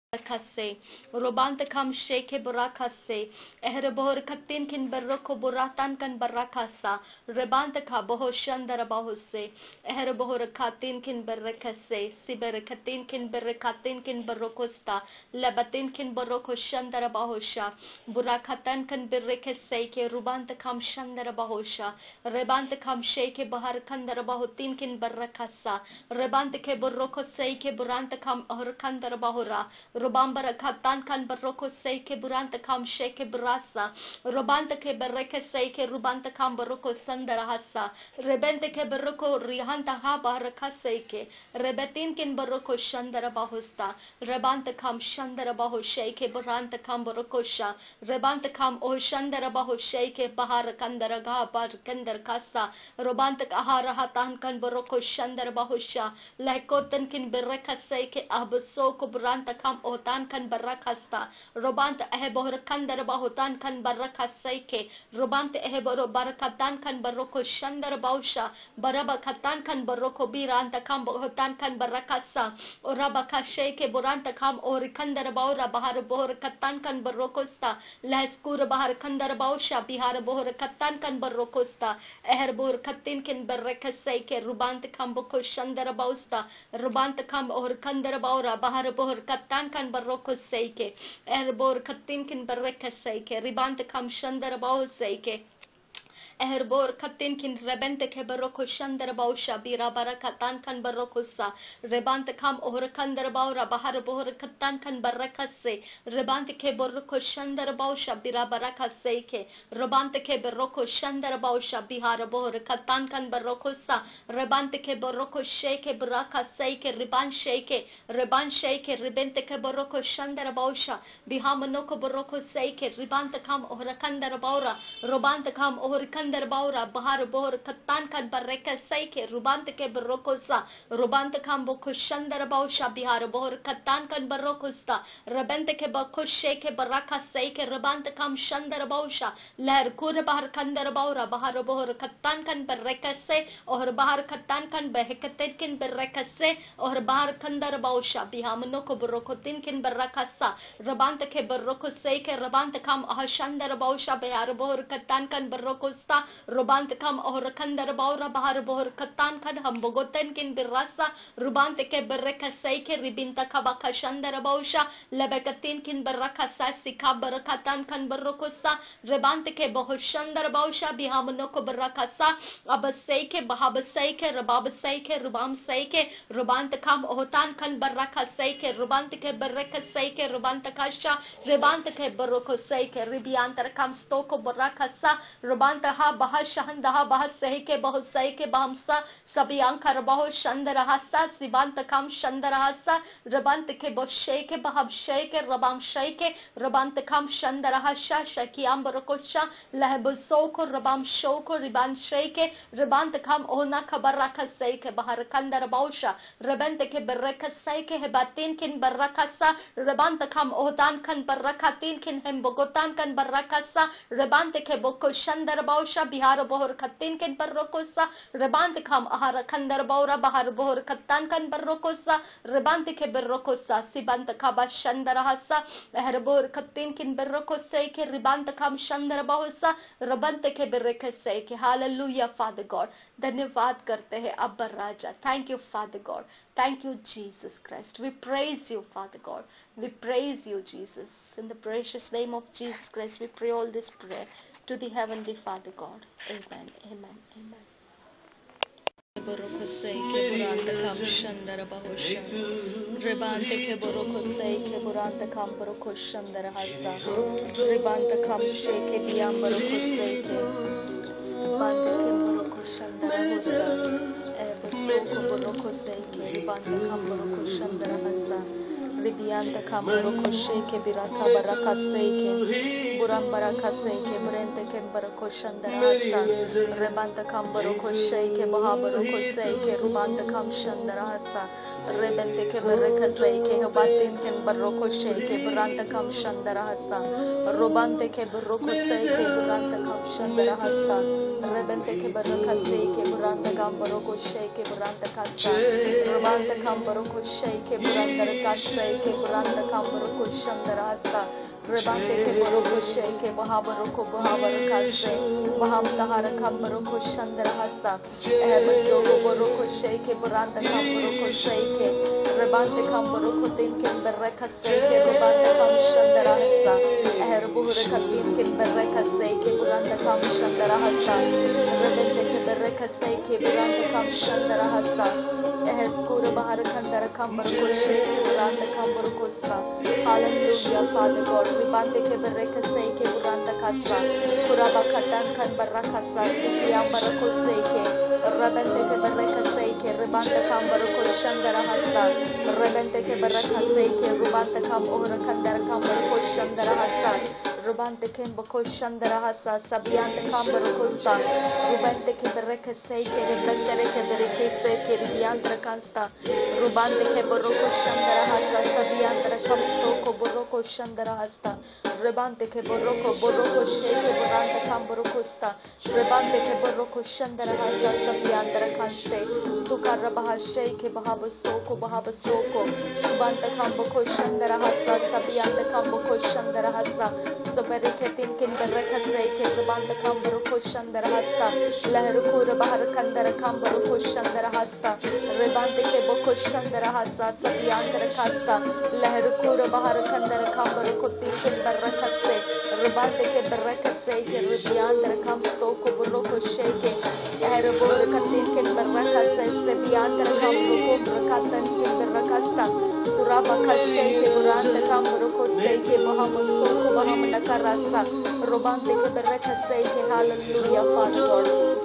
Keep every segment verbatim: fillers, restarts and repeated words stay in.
Kase, Robanta kam sheke burakase, Ehrebohor katin kin baroko buratan kan barakasa, Rebanta ka boho shandara bahose, Ehrebohor katin kin barakase, Siber katin kin barakatin kin barokosta, Labatin kin baroko shandara bahosha, Burakatan kan barakase ke Rubanta kam shandara bahosha, Rebanta kam sheke bahar kandara bahotin kin barakasa, Rebanta ke baroko se ke buranta kam or kandara bahora, Robambara katan kan baroko seike buranta kam sheke brasa. Robanta ke bereke seike rubanta kam baroko sandara hasa. Rebente ke baroko rihanta ha baraka seike. Rebetin kin baroko shandara bahosta. Rebanta kam shandara baho sheke buranta kam baroko sha. Rebanta kam o shandara baho sheke bahara kandara ga bar kandar kasa. Robanta kahara hatan kan baroko shandara baho sha. Lekotan kin bereka seike abaso ko buranta kam otan kan barakasta robanta ehebohor kandar bahotan kan barakasai robanta eheboro barakatan kan baroko shandar bausha baraba katan kan baroko biranta kam bahotan kan barakasa oraba kashe ke boranta kam or kandar baura bahar bohor katan kan barokosta leskura bahar kandar bausha bihar bohor katan kan barokosta eher bohor katin kin barakasai ke rubanta kam boko shandar bausta rubanta kam or kandar baura bahar bohor katan kan baroko seike erbor katin kin baraka seike ribante kam shandara bao seike Erbor katin kin rebente ke baroko shandar bausha bira barakatan kan barokosa rebante kam ohor kandar baura bahar bohor katan kan barakase rebante ke baroko shandar bausha bira barakase ke rebante ke baroko shandar bausha bihar bohor katan kan barokosa rebante ke baroko sheke barakase ke riban sheke riban sheke rebente ke baroko shandar bausha bihamano ko baroko seke ribante kam ohor kandar baura robante kam ohor Kandar baura bahar bohor katan kan bareka saike rubante ke barokosa rubante kan boko shandar bausha bihar bohor katan kan barokosta rabente ke bakoshe ke baraka saike rubante kam shandar bausha ler kur bahar kandar baura bahar bohor katan kan bareka se और bahar katan kan behekatet kin bareka se और bahar kandar bausha bihamno ko barokotin kin barakasa rabante ke baroko saike rabante kam ahshandar bausha bihar bohor katan kan barokosta Rubante kam or kandar baura bahar bohor katan kan ham bogoten kin birasa rubante ke bereka seike ribinta kabaka shandara bausha lebekatin kin beraka sika berakatan kan berokosa rebante ke bohor shandar bausha bihamno ko berakasa abaseike bahabaseike rababaseike rubam seike rubante kam otan kan beraka seike rubante ke bereka seike rubante kasha rebante ke beroko seike ribiantar kam stoko berakasa rubante ha bahar shahandaha bahar sahi ke bahut sahi ke bahamsa sabi ankar bahut shandarahasa sibant kam shandarahasa rabant ke boshey ke bahab shay ke rabam shay ke rabant kam shandarahasha shakiam barakosha lahab soko rabam shoko riban shay ke rabant kam ona khabaraka say ke bahar kandar bausha rabant ke baraka say ke hebatin kin barakasa rabant kam odan kan barakatin kin hem bogotan kan barakasa rabant ke boko shandar bausha bihar bohor katin ken barrokosa rebant kam ahara kandar baura bahar bohor katan kan barrokosa rebant ke barrokosa sibant kaba shandara hasa ehar bohor katin ken barrokosa ke ribant kam shandara bahosa rebant ke barrekase ke hallelujah Father God धन्यवाद करते हैं अब्बा राजा thank you Father God thank you Jesus Christ we praise you Father God we praise you Jesus in the precious name of Jesus Christ we pray all this prayer to the heavenly Father God. Amen. Amen. Amen. Boroko sei ke buranta kam shandara bahosha rebante ke boroko sei ke buranta kam boroko shandara hasa rebanta kam she ke biam boroko sei ke bante ke boroko shandara hosa e boso ko boroko sei ke rebanta kam boroko shandara hasa Ribianta kamaro koshe ke biraka baraka seike buram baraka seike burente ke barako shandara hasa rebanta kambaro koshe ke bahabaro koshe ke rubanta kam shandara hasa rebente ke baraka seike batin ke barako koshe ke buranta kam shandara hasa robante ke barako seike buranta kam shandara hasa rebente ke baraka seike buranta kambaro koshe ke buranta kasa robanta kambaro koshe ke buranta kashe ke buranta kambaro Shandarasa, Rebante ke Boroko Shake, Bahabaroko Bahabarakase, Baham Tahara Kambaroko Shandarasa, Ebazogo Boroko Shake, Buranda Kambaroko Shake, Rebante Kambaroko Tinkin Bereka Seke, Rebante Kam Shandarasa, Erbuhuraka Tinkin Bereka Seke, Buranda Kam Shandarasa, Rebente ke Bereka Seke, Buranda Kam Shandarasa, Eheskura Bahara Kandara Kambaroko Shake, Buranda Kambarokosta. Hallelujah, Father God. Ribante ke bereka seke buranta kasa, kuraba katan kan barakasa, sikiam barako seke, rebente ke bereka seke, ribante kam barako shandara hasa, rebente ke bereka seke, rubante kam ohra kandara kam barako shandara hasa, rubante ke bako shandara hasa, sabiante kam barakosta, rubante ke bereka seke, rebente ke bereke seke, ribiante kansta, rubante ke barako shandara hasa, sabiante kam stoko boroko shandara hasta, rebante ke boroko boroko sheke boranta kam borokosta, rebante ke boroko shandara hasta, sabiandara kanste, sukara baha sheke bahaba soko bahaba soko, subanta kam boko shandara hasta, sabianda kam boko shandara hasta, sobere ke tinkin bereka seke, rebante kam boroko shandara hasta, leherukura bahar kandara kam boroko shandara hasta, rebante ke boko shandara hasta, sabiandara kasta, leherukura bahar kandara kam boroko tinkin bereka se, rebante ke bereka seke, rebiandara kam stoko boroko sheke, eherubura katinkin bereka se, sebiandara kam boroko berekatan kin berekasta, turaba kasheke buranda kam boroko seke, bahama soko bahama nakarasa, robante ke bereka seke, hallelujah, Father God.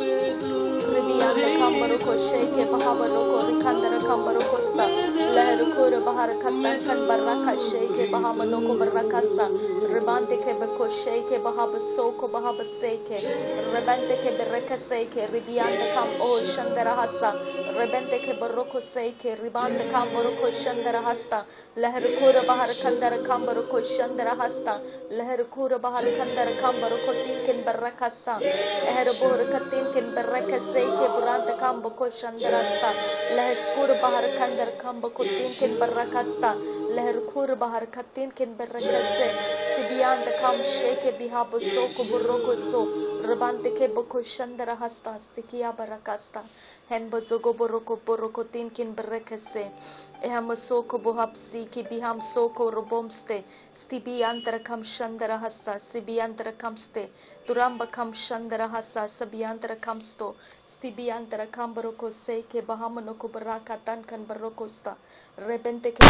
Ribianda kambaroko sheke bahabaroko rikandara kambaroko sta, leherukura bahara katan kan baraka sheke bahamanoko barakasa, ribante ke beko sheke bahaba soko bahaba seke, rebante ke bereka seke, ribianda kam o shandara hasa, rebante ke baroko seke, ribanda kam baroko shandara hasta, leherukura bahara kandara kambaroko shandara hasta, leherukura bahara kandara kambaroko tinkin barakasa, eherubura katinkin baraka seke buranta kambo ko shandarasta, leheskur bahar kandar kambo ko tinkin barakasta, leherkur bahar katinkin barakase, sibianda kam sheke bihabo soko buroko so, rabante ke boko shandara hasta, stikia barakasta, hen bozogo boroko boroko tinkin barakase, eham soko bohapsi ki biham soko robomste, stibiantara kam shandara hasta, sibiantara kamste, turamba kam shandara hasa, sabiantara kamsto, stibiantara kambaroko seke bahamanoko baraka tankan barokosta, rebente के।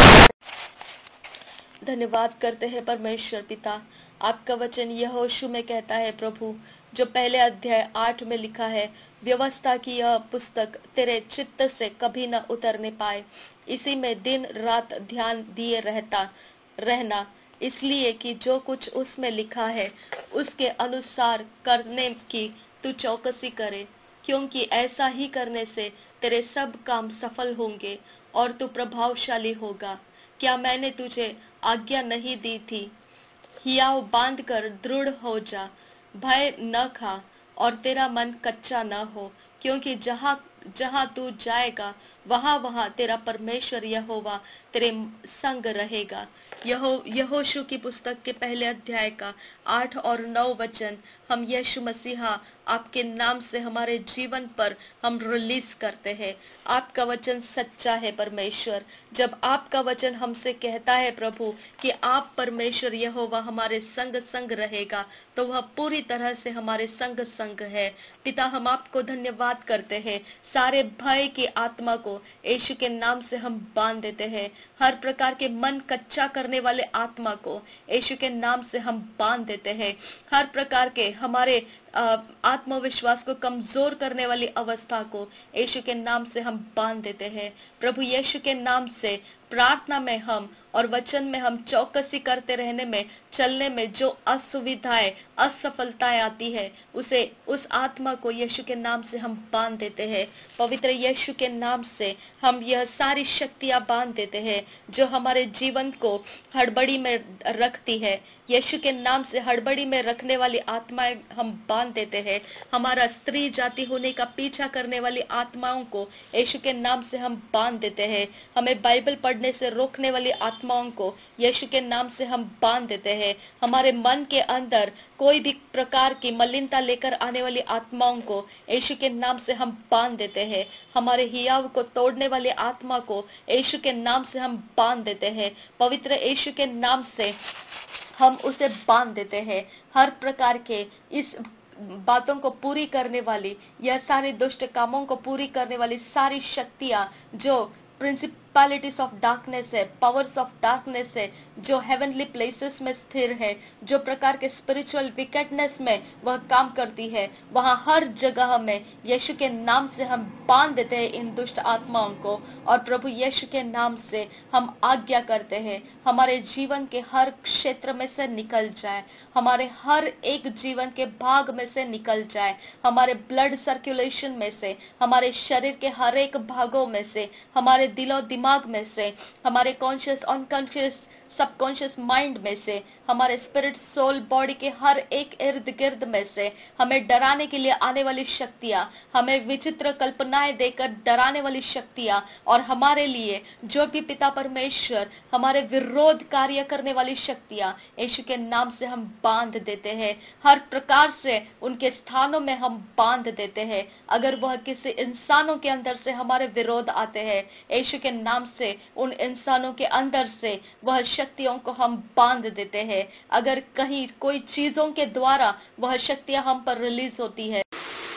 धन्यवाद करते हैं परमेश्वर पिता, आपका वचन यहोशू में कहता है प्रभु, जो पहले अध्याय आठ में लिखा है, व्यवस्था की यह पुस्तक तेरे चित्त से कभी न उतरने पाए, इसी में दिन रात ध्यान दिए रहता रहना, इसलिए कि जो कुछ उसमें लिखा है उसके अनुसार करने की तू चौकसी करे, क्योंकि ऐसा ही करने से तेरे सब काम सफल होंगे और तू प्रभावशाली होगा। क्या मैंने तुझे आज्ञा नहीं दी थी? हियाव बांध कर दृढ़ हो जा, भय न खा और तेरा मन कच्चा न हो, क्योंकि जहाँ जहाँ तू जाएगा वहाँ वहाँ तेरा परमेश्वर यहोवा तेरे संग रहेगा। यहो यहोशू की पुस्तक के पहले अध्याय का आठ और नौ वचन हम यीशु मसीहा आपके नाम से हमारे जीवन पर हम रिलीज करते हैं। आपका वचन सच्चा है परमेश्वर। जब आपका वचन हमसे कहता है प्रभु कि आप परमेश्वर यहोवा हमारे संग संग रहेगा, तो वह पूरी तरह से हमारे संग संग है। पिता, हम आपको धन्यवाद करते हैं। सारे भय की आत्मा को यीशु के नाम से हम बांध देते हैं। हर प्रकार के मन कच्चा करने वाले आत्मा को यीशु के नाम से हम बांध देते हैं। हर प्रकार के हमारे आत्मविश्वास को कमजोर करने वाली अवस्था को यीशु के नाम से हम बांध देते हैं। प्रभु यीशु के नाम से प्रार्थना में हम और वचन में हम चौकसी करते रहने में, चलने में जो असुविधाएं, असफलताएं आती है, उसे उस आत्मा को यीशु के नाम से हम बांध देते हैं। पवित्र यीशु के नाम से हम यह सारी शक्तियां बांध देते हैं जो हमारे जीवन को हड़बड़ी में रखती है। यीशु के नाम से हड़बड़ी में रखने वाली आत्माएं हम बांध देते हैं। हमारा स्त्री जाति होने का पीछा करने वाली आत्माओं को यीशु के नाम से हम बांध देते हैं। हमें बाइबल पढ़ने बढ़ने से रोकने वाली आत्माओं को यीशु के नाम से हम बांध देते हैं। हमारे मन के अंदर कोई भी प्रकार की मलिनता लेकर आने वाली आत्माओं को यीशु के नाम से हम बांध देते हैं। हमारे हियाव को तोड़ने वाली आत्मा को यीशु के नाम से हम बांध देते हैं। पवित्र यीशु के नाम से हम उसे बांध देते हैं। हर प्रकार के इस बातों को पूरी करने वाली या सारे दुष्ट कामों को पूरी करने वाली सारी शक्तियां जो प्रिंसिपैलिटीज ऑफ डार्कनेस है, पावर्स ऑफ डार्कनेस है, जो हेवनली प्लेसेस में स्थिर है, जो प्रकार के स्पिरिचुअल विकेटनेस में वह काम करती है, वहां हर जगह में यीशु के नाम से हम बांध देते हैं इन दुष्ट आत्माओं को। और प्रभु यीशु के नाम से हम आज्ञा करते हैं हमारे जीवन के हर क्षेत्र में से निकल जाए, हमारे हर एक जीवन के भाग में से निकल जाए, हमारे ब्लड सर्कुलेशन में से, हमारे शरीर के हर एक भागों में से, हमारे दिलो दिमाग में से, हमारे कॉन्शियस अनकॉन्शियस सबकॉन्शियस माइंड में से, हमारे स्पिरिट सोल बॉडी के हर एक इर्द गिर्द में से हमें डराने के लिए आने वाली शक्तियां, हमें विचित्र कल्पनाएं देकर डराने वाली शक्तियां और हमारे लिए जो भी पिता परमेश्वर हमारे विरोध कार्य करने वाली शक्तियां यीशु के नाम से हम बांध देते हैं। हर प्रकार से उनके स्थानों में हम बांध देते हैं। अगर वह किसी इंसानों के अंदर से हमारे विरोध आते हैं, यीशु के नाम से उन इंसानों के अंदर से वह शक्तियों को हम बांध देते हैं। अगर कहीं कोई चीजों के द्वारा वह शक्तियां हम पर रिलीज होती है।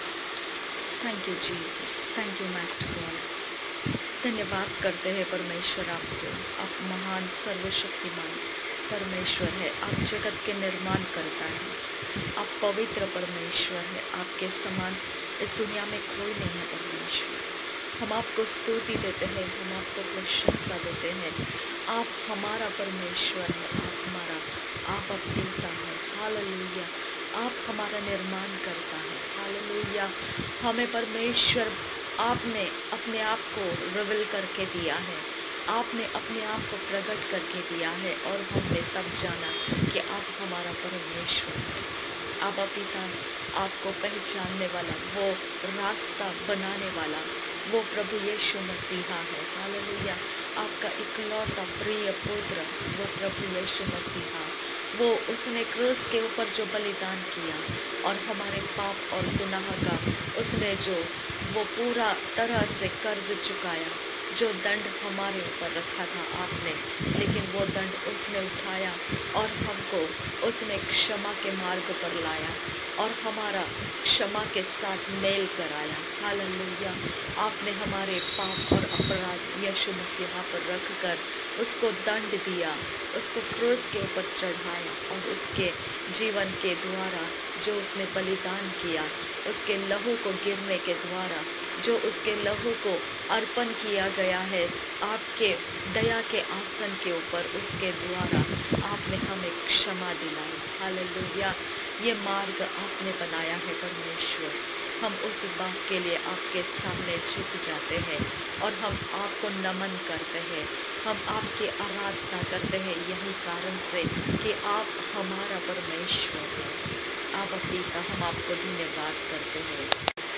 Thank you Jesus, thank you master God. धन्यवाद करते हैं परमेश्वर आपको। आप महान सर्वशक्तिमान परमेश्वर है, आप जगत के निर्माण करता है, आप पवित्र परमेश्वर है, आपके समान इस दुनिया में कोई नहीं है परमेश्वर। हम आपको स्तुति देते हैं, हम आपको प्रशंसा देते हैं। आप हमारा परमेश्वर है, आप हमारा आप अब देता है। हालेलुया। आप हमारा निर्माण करता है। हालेलुया। हमें परमेश्वर आपने अपने आप को रिवील करके दिया है, आपने अपने आप को प्रकट करके दिया है और हमने तब जाना कि आप हमारा परमेश्वर है। आप पिता आपको पहचानने वाला, वो रास्ता बनाने वाला वो प्रभु यीशु मसीहा है। हालेलुया। आपका इकलौता प्रिय पुत्र वो प्रभु यीशु मसीहा, वो उसने क्रूस के ऊपर जो बलिदान किया और हमारे पाप और गुनाह का उसने जो वो पूरा तरह से कर्ज चुकाया, जो दंड हमारे ऊपर रखा था आपने, लेकिन वो दंड उसने उठाया और हमको उसने क्षमा के मार्ग पर लाया और हमारा क्षमा के साथ मेल कराया। हालेलुया। आपने हमारे पाप और अपराध यीशु मसीहा पर रखकर उसको दंड दिया, उसको क्रूस के ऊपर चढ़ाया और उसके जीवन के द्वारा जो उसने बलिदान किया, उसके लहू को गिरने के द्वारा जो उसके लहू को अर्पण किया गया है आपके दया के आसन के ऊपर, उसके द्वारा आपने हमें क्षमा दिलाई। हालेलुया। ये मार्ग आपने बनाया है परमेश्वर। हम उस बात के लिए आपके सामने झुक जाते हैं और हम आपको नमन करते हैं, हम आपकी आराधना करते हैं, यही कारण से कि आप हमारा परमेश्वर हैं। आप पिता, हम आपको धन्यवाद करते हैं।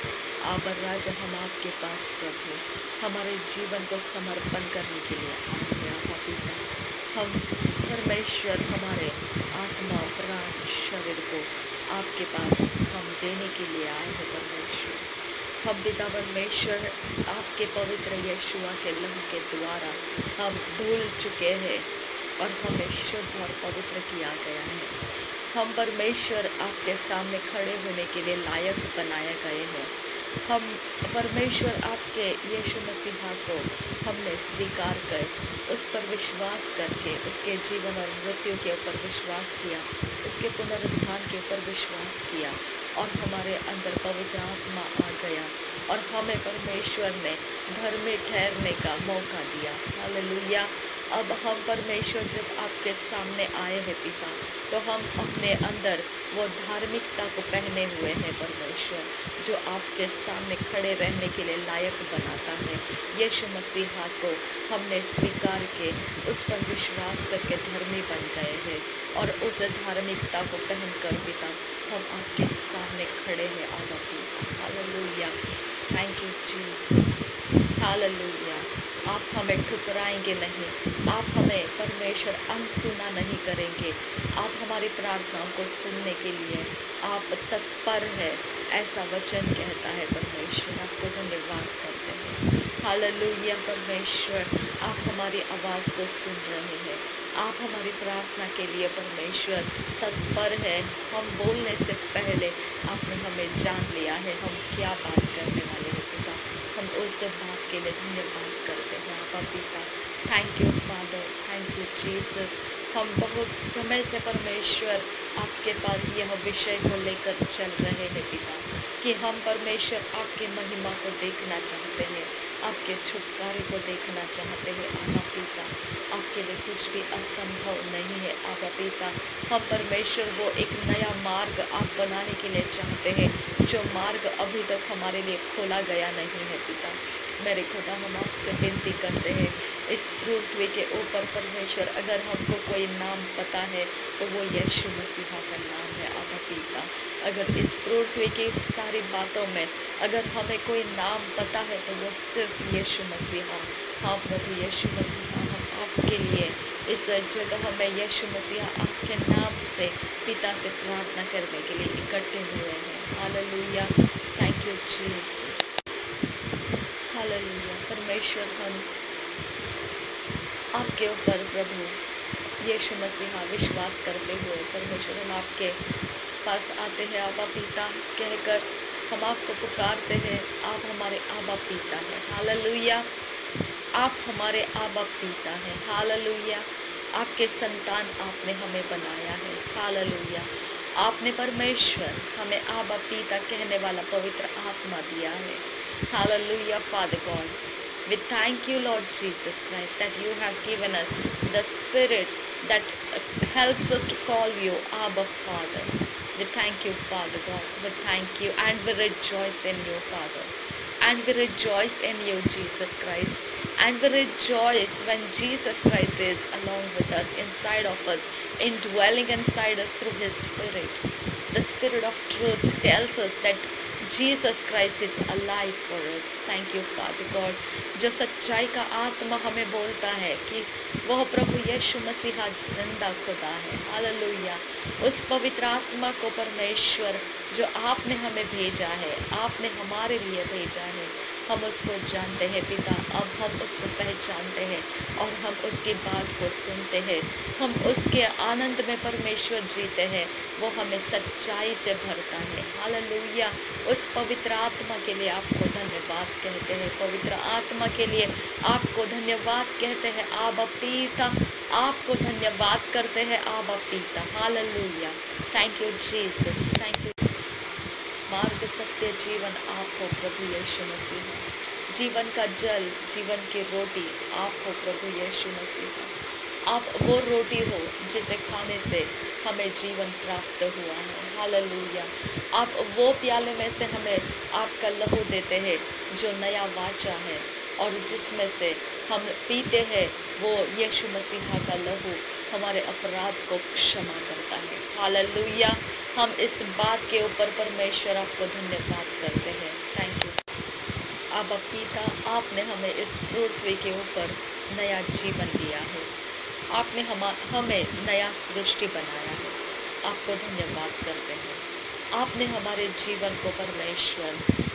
आप राजा, हम आपके पास प्रभु हमारे जीवन को समर्पण करने के लिए आए हैं। आप पिता, हम परमेश्वर हमारे आत्मा प्राण शरीर को आपके पास हम देने के लिए आए हैं परमेश्वर। हम पिता परमेश्वर आपके पवित्र यीशुआ के लहू के द्वारा हम धुल चुके हैं और हमें शुद्ध और पवित्र किया गया है। हम परमेश्वर आपके सामने खड़े होने के लिए लायक बनाए गए हैं। हम परमेश्वर आपके यीशु मसीहा को हमने स्वीकार कर उस पर विश्वास करके उसके जीवन और मृत्यु के ऊपर विश्वास किया, उसके पुनरुत्थान के ऊपर विश्वास किया और हमारे अंदर पवित्र आत्मा आ गया और हमें परमेश्वर ने धर्मी ठहरने का मौका दिया। हालेलुया। अब हम परमेश्वर जब आपके सामने आए हैं पिता, तो हम अपने अंदर वो धार्मिकता को पहने हुए हैं परमेश्वर, जो आपके सामने खड़े रहने के लिए लायक बनाता है। यीशु मसीहा को हमने स्वीकार के उस पर विश्वास करके धर्मी बन गए हैं और उस धार्मिकता को पहनकर पिता हम आपके सामने खड़े हैं। आवा पिता। Hallelujah. Thank you Jesus. Hallelujah. आप हमें ठुकराएंगे नहीं, आप हमें परमेश्वर अनसुना नहीं करेंगे। आप हमारी प्रार्थनाओं को सुनने के लिए आप तत्पर है, ऐसा वचन कहता है परमेश्वर। आपको धन्यवाद करते हैं। हालेलुया परमेश्वर, आप हमारी आवाज़ को सुन रहे हैं, आप हमारी प्रार्थना के लिए परमेश्वर तत्पर है। हम बोलने से पहले आपने हमें जान लिया है हम क्या बात करने वाले हैं पिता। हम उस बात के लिए धन्यवाद करते हैं आपका पिता। Thank you father, thank you Jesus. हम बहुत समय से परमेश्वर आपके पास यह विषय को लेकर चल रहे हैं पिता, कि हम परमेश्वर आपकी महिमा को देखना चाहते हैं, आपके छुटकारे को देखना चाहते हैं आपा पिता। आपके लिए कुछ भी असंभव नहीं है आपा पिता। हम परमेश्वर वो एक नया मार्ग आप बनाने के लिए चाहते हैं, जो मार्ग अभी तक हमारे लिए खोला गया नहीं है पिता। मेरे खुदा, हम आपसे विनती करते हैं, इस पृथ्वी के ऊपर परमेश्वर अगर हमको कोई नाम पता है तो वो यीशु मसीह का नाम है आपा पिता। अगर इस पृथ्वी की सारी बातों में अगर हमें कोई नाम पता है तो वो सिर्फ यीशु मसीह। हाँ प्रभु यीशु मसीह, हम आपके लिए इस जगह में यीशु मसीह आपके नाम से पिता से प्रार्थना करने के लिए इकट्ठे हुए हैं। Hallelujah, thank you Jesus. Hallelujah परमेश्वर, हम आपके ऊपर प्रभु यीशु मसीह विश्वास करते हुए परमेश्वर हम आपके पास आते हैं आबा पिता कहकर। हम आपको पुकारते हैं, आप हमारे आबा पिता हैं। हालेलुया, आप हमारे आबा पिता हैं। हालेलुया, आपके संतान आपने हमें बनाया है। हालेलुया, आपने परमेश्वर हमें आबा पिता कहने वाला पवित्र आत्मा दिया है। Hallelujah, Father God. We thank you, Lord Jesus Christ, that you have given us the Spirit that helps us to call you Abba Father. We thank you, Father God. We thank you and we rejoice in you, Father. And we rejoice in you, Jesus Christ. And we rejoice when Jesus Christ is along with us, inside of us, indwelling inside us through His Spirit. The Spirit of truth tells us that Jesus Christ is alive for us. Thank you, Father God. जो सच्चाई का आत्मा हमें बोलता है कि वह प्रभु यीशु मसीह जिंदा खुदा है। हालेलुया, उस पवित्र आत्मा को परमेश्वर जो आपने हमें भेजा है, आपने हमारे लिए भेजा है, हम उसको जानते हैं पिता। अब हम उसको पहचानते हैं और हम उसकी बात को सुनते हैं। हम उसके आनंद में परमेश्वर जीते हैं, वो हमें सच्चाई से भरता है। हालेलुया, उस पवित्र आत्मा के लिए आपको धन्यवाद कहते हैं। पवित्र आत्मा के लिए आपको धन्यवाद कहते हैं आबा पिता। आपको धन्यवाद करते हैं आबा पिता। Hallelujah, thank you Jesus, thank you. मार्ग सत्य जीवन आप हो प्रभु यीशु मसीह। जीवन का जल, जीवन की रोटी आप हो प्रभु यीशु मसीह। आप वो रोटी हो जिसे खाने से हमें जीवन प्राप्त हुआ है। हालेलुया, आप वो प्याले में से हमें आपका लहू देते हैं जो नया वाचा है, और जिसमें से हम पीते हैं वो यीशु मसीह का लहू हमारे अपराध को क्षमा करता है। हालेलुया, हम इस बात के ऊपर परमेश्वर आपको धन्यवाद करते हैं। थैंक यू आबा पिता, आपने हमें इस पृथ्वी के ऊपर नया जीवन दिया है। आपने हम हमें नया सृष्टि बनाया है। आपको धन्यवाद करते हैं। आपने हमारे जीवन को परमेश्वर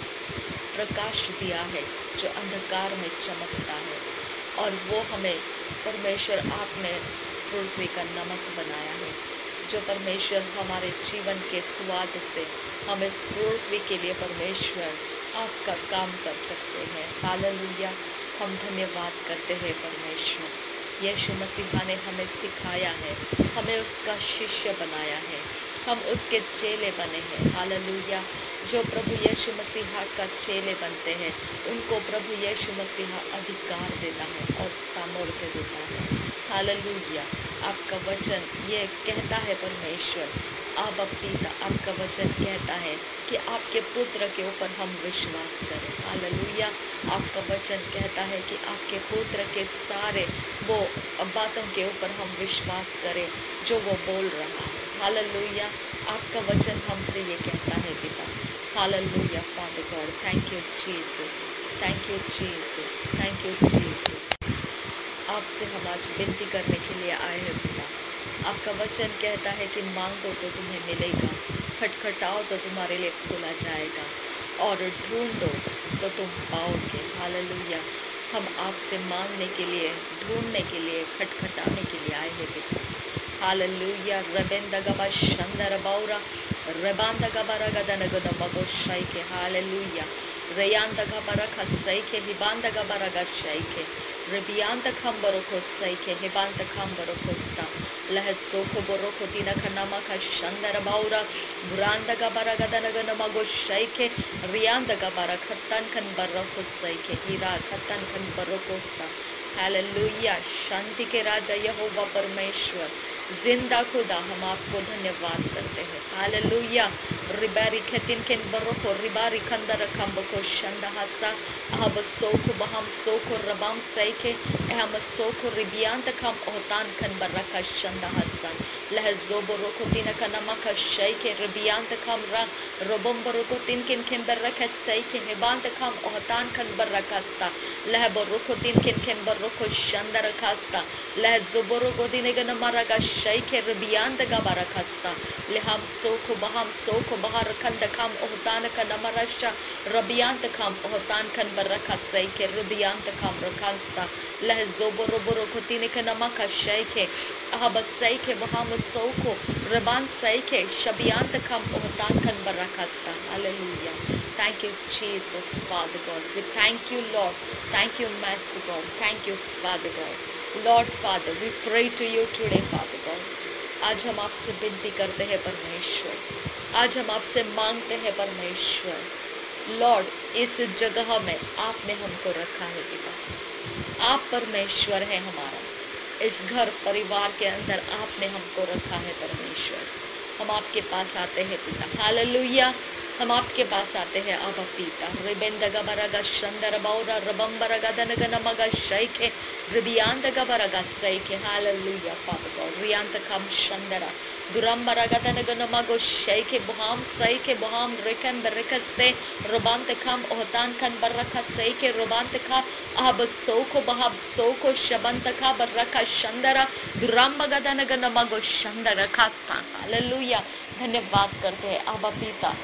प्रकाश दिया है जो अंधकार में चमकता है, और वो हमें परमेश्वर आपने पृथ्वी का नमक बनाया है, जो परमेश्वर हमारे जीवन के स्वाद से हम इस पृथ्वी के लिए परमेश्वर आपका काम कर सकते हैं। हालेलुया, हम धन्यवाद करते हैं परमेश्वर। यीशु मसीह ने हमें सिखाया है, हमें उसका शिष्य बनाया है, हम उसके चेले बने हैं। हालेलुया, जो प्रभु यीशु मसीह का चेले बनते हैं उनको प्रभु यीशु मसीह अधिकार देता है और सामर्थ्य देता है। हालेलुया, आपका वचन ये कहता है परमेश्वर आबा पिता, आपका वचन कहता है कि आपके पुत्र के ऊपर हम विश्वास करें। हालेलुया, आपका वचन कहता है कि आपके पुत्र के सारे वो बातों के ऊपर हम विश्वास करें जो वो बोल रहा है। हालेलुया, आपका वचन हमसे ये कहता है पिता। Hallelujah father God, thank you Jesus, thank you Jesus, thank you Jesus. आपसे हम आज विनती करने के लिए आए हैं पिता। आपका वचन कहता है कि मांगो तो तुम्हें मिलेगा, खटखटाओ तो तुम्हारे लिए खोला जाएगा, और ढूंढो तो तुम पाओगे। हालेलुया। हम आपसे मांगने के लिए, ढूंढने के लिए, खटखटाने के लिए आए हैं पिता। हालेलुया। रबेंदा गबा शंदर बाउरा रबांदा गबरा गदन गद मगो शाइके। हालेलुया। रयांदा गबरा खसाइके हिबांदा गबरा गशाइके रबियांदा खंबरो खोसाइके हिबांदा खंबरो खोस्ता लह सोको बोरो खोतिना खनामा का शंदर बाउरा बुरांदा गबरा गदन गद मगो शाइके रियांदा गबरा खत्तन खन बरो खोसाइके हीरा खत्तन खन बरो खोसा। हालेलुया। शांति के राजा यहोवा परमेश्वर जिंदा खुदा, हम आपको धन्यवाद करते हैं। हालेलुया। रिबारी खेतिन केन बरोको रिबारी खंदर खंबको शंदहासा अहब सोको बहम सोको रबाम सैके अहम सोको रिबियांत खम ओतान खन बरका शंदहासा लह जोबरोको तिन कनमा का शैके रिबियांत खम रा रोबम बरोको तिन केन केन बरका सैके हेबांत खम ओतान खन बरकास्ता लह बरोको तिन केन केन बरोको शंदर खास्ता लह जोबरोको दिन गन मरका शैके रिबियांत गा बरकास्ता लहम सोको बहम सोको bahar kanda kam ohtan kan amarasha rabiant kam ohtan kan baraka saike rubiant kam rakansta leh zoboro boro kotine kan amaka shaike ahab saike baham soko raban saike shabiant kam ohtan kan barakasta. Hallelujah. Thank you Jesus, Father God. We thank you Lord. Thank you Master God. Thank you Father God. Lord Father, we pray to you today Father God. आज हम आपसे विनती करते हैं परमेश्वर, आज हम आपसे मांगते हैं परमेश्वर। लॉर्ड, इस जगह में आपने हमको रखा है पिता, आप परमेश्वर है हमारा। इस घर परिवार के अंदर आपने हमको रखा है परमेश्वर। हम आपके पास आते हैं पिता। हालेलुया। हम आपके पास आते हैं अब पिता। रिबेंदगा बरगा शंदर बाउरा रबंबरगा दनगन मगा शैके रिबियांतगा बरगा सैके। Hallelujah father God. रियांत कम शंदरा दुरंबरगा दनगन मगो शैके बुहाम सैके बुहाम रेकन बरकस्ते रुबांत कम ओहतान कन बरका सैके रुबांत का अब सोको बहाब सोको शबंत का बरका शंदरा दुरंबगा दनगन मगो शंदरा खास्ता। हालेलुया। धन्यवाद करते हैं अब पिता।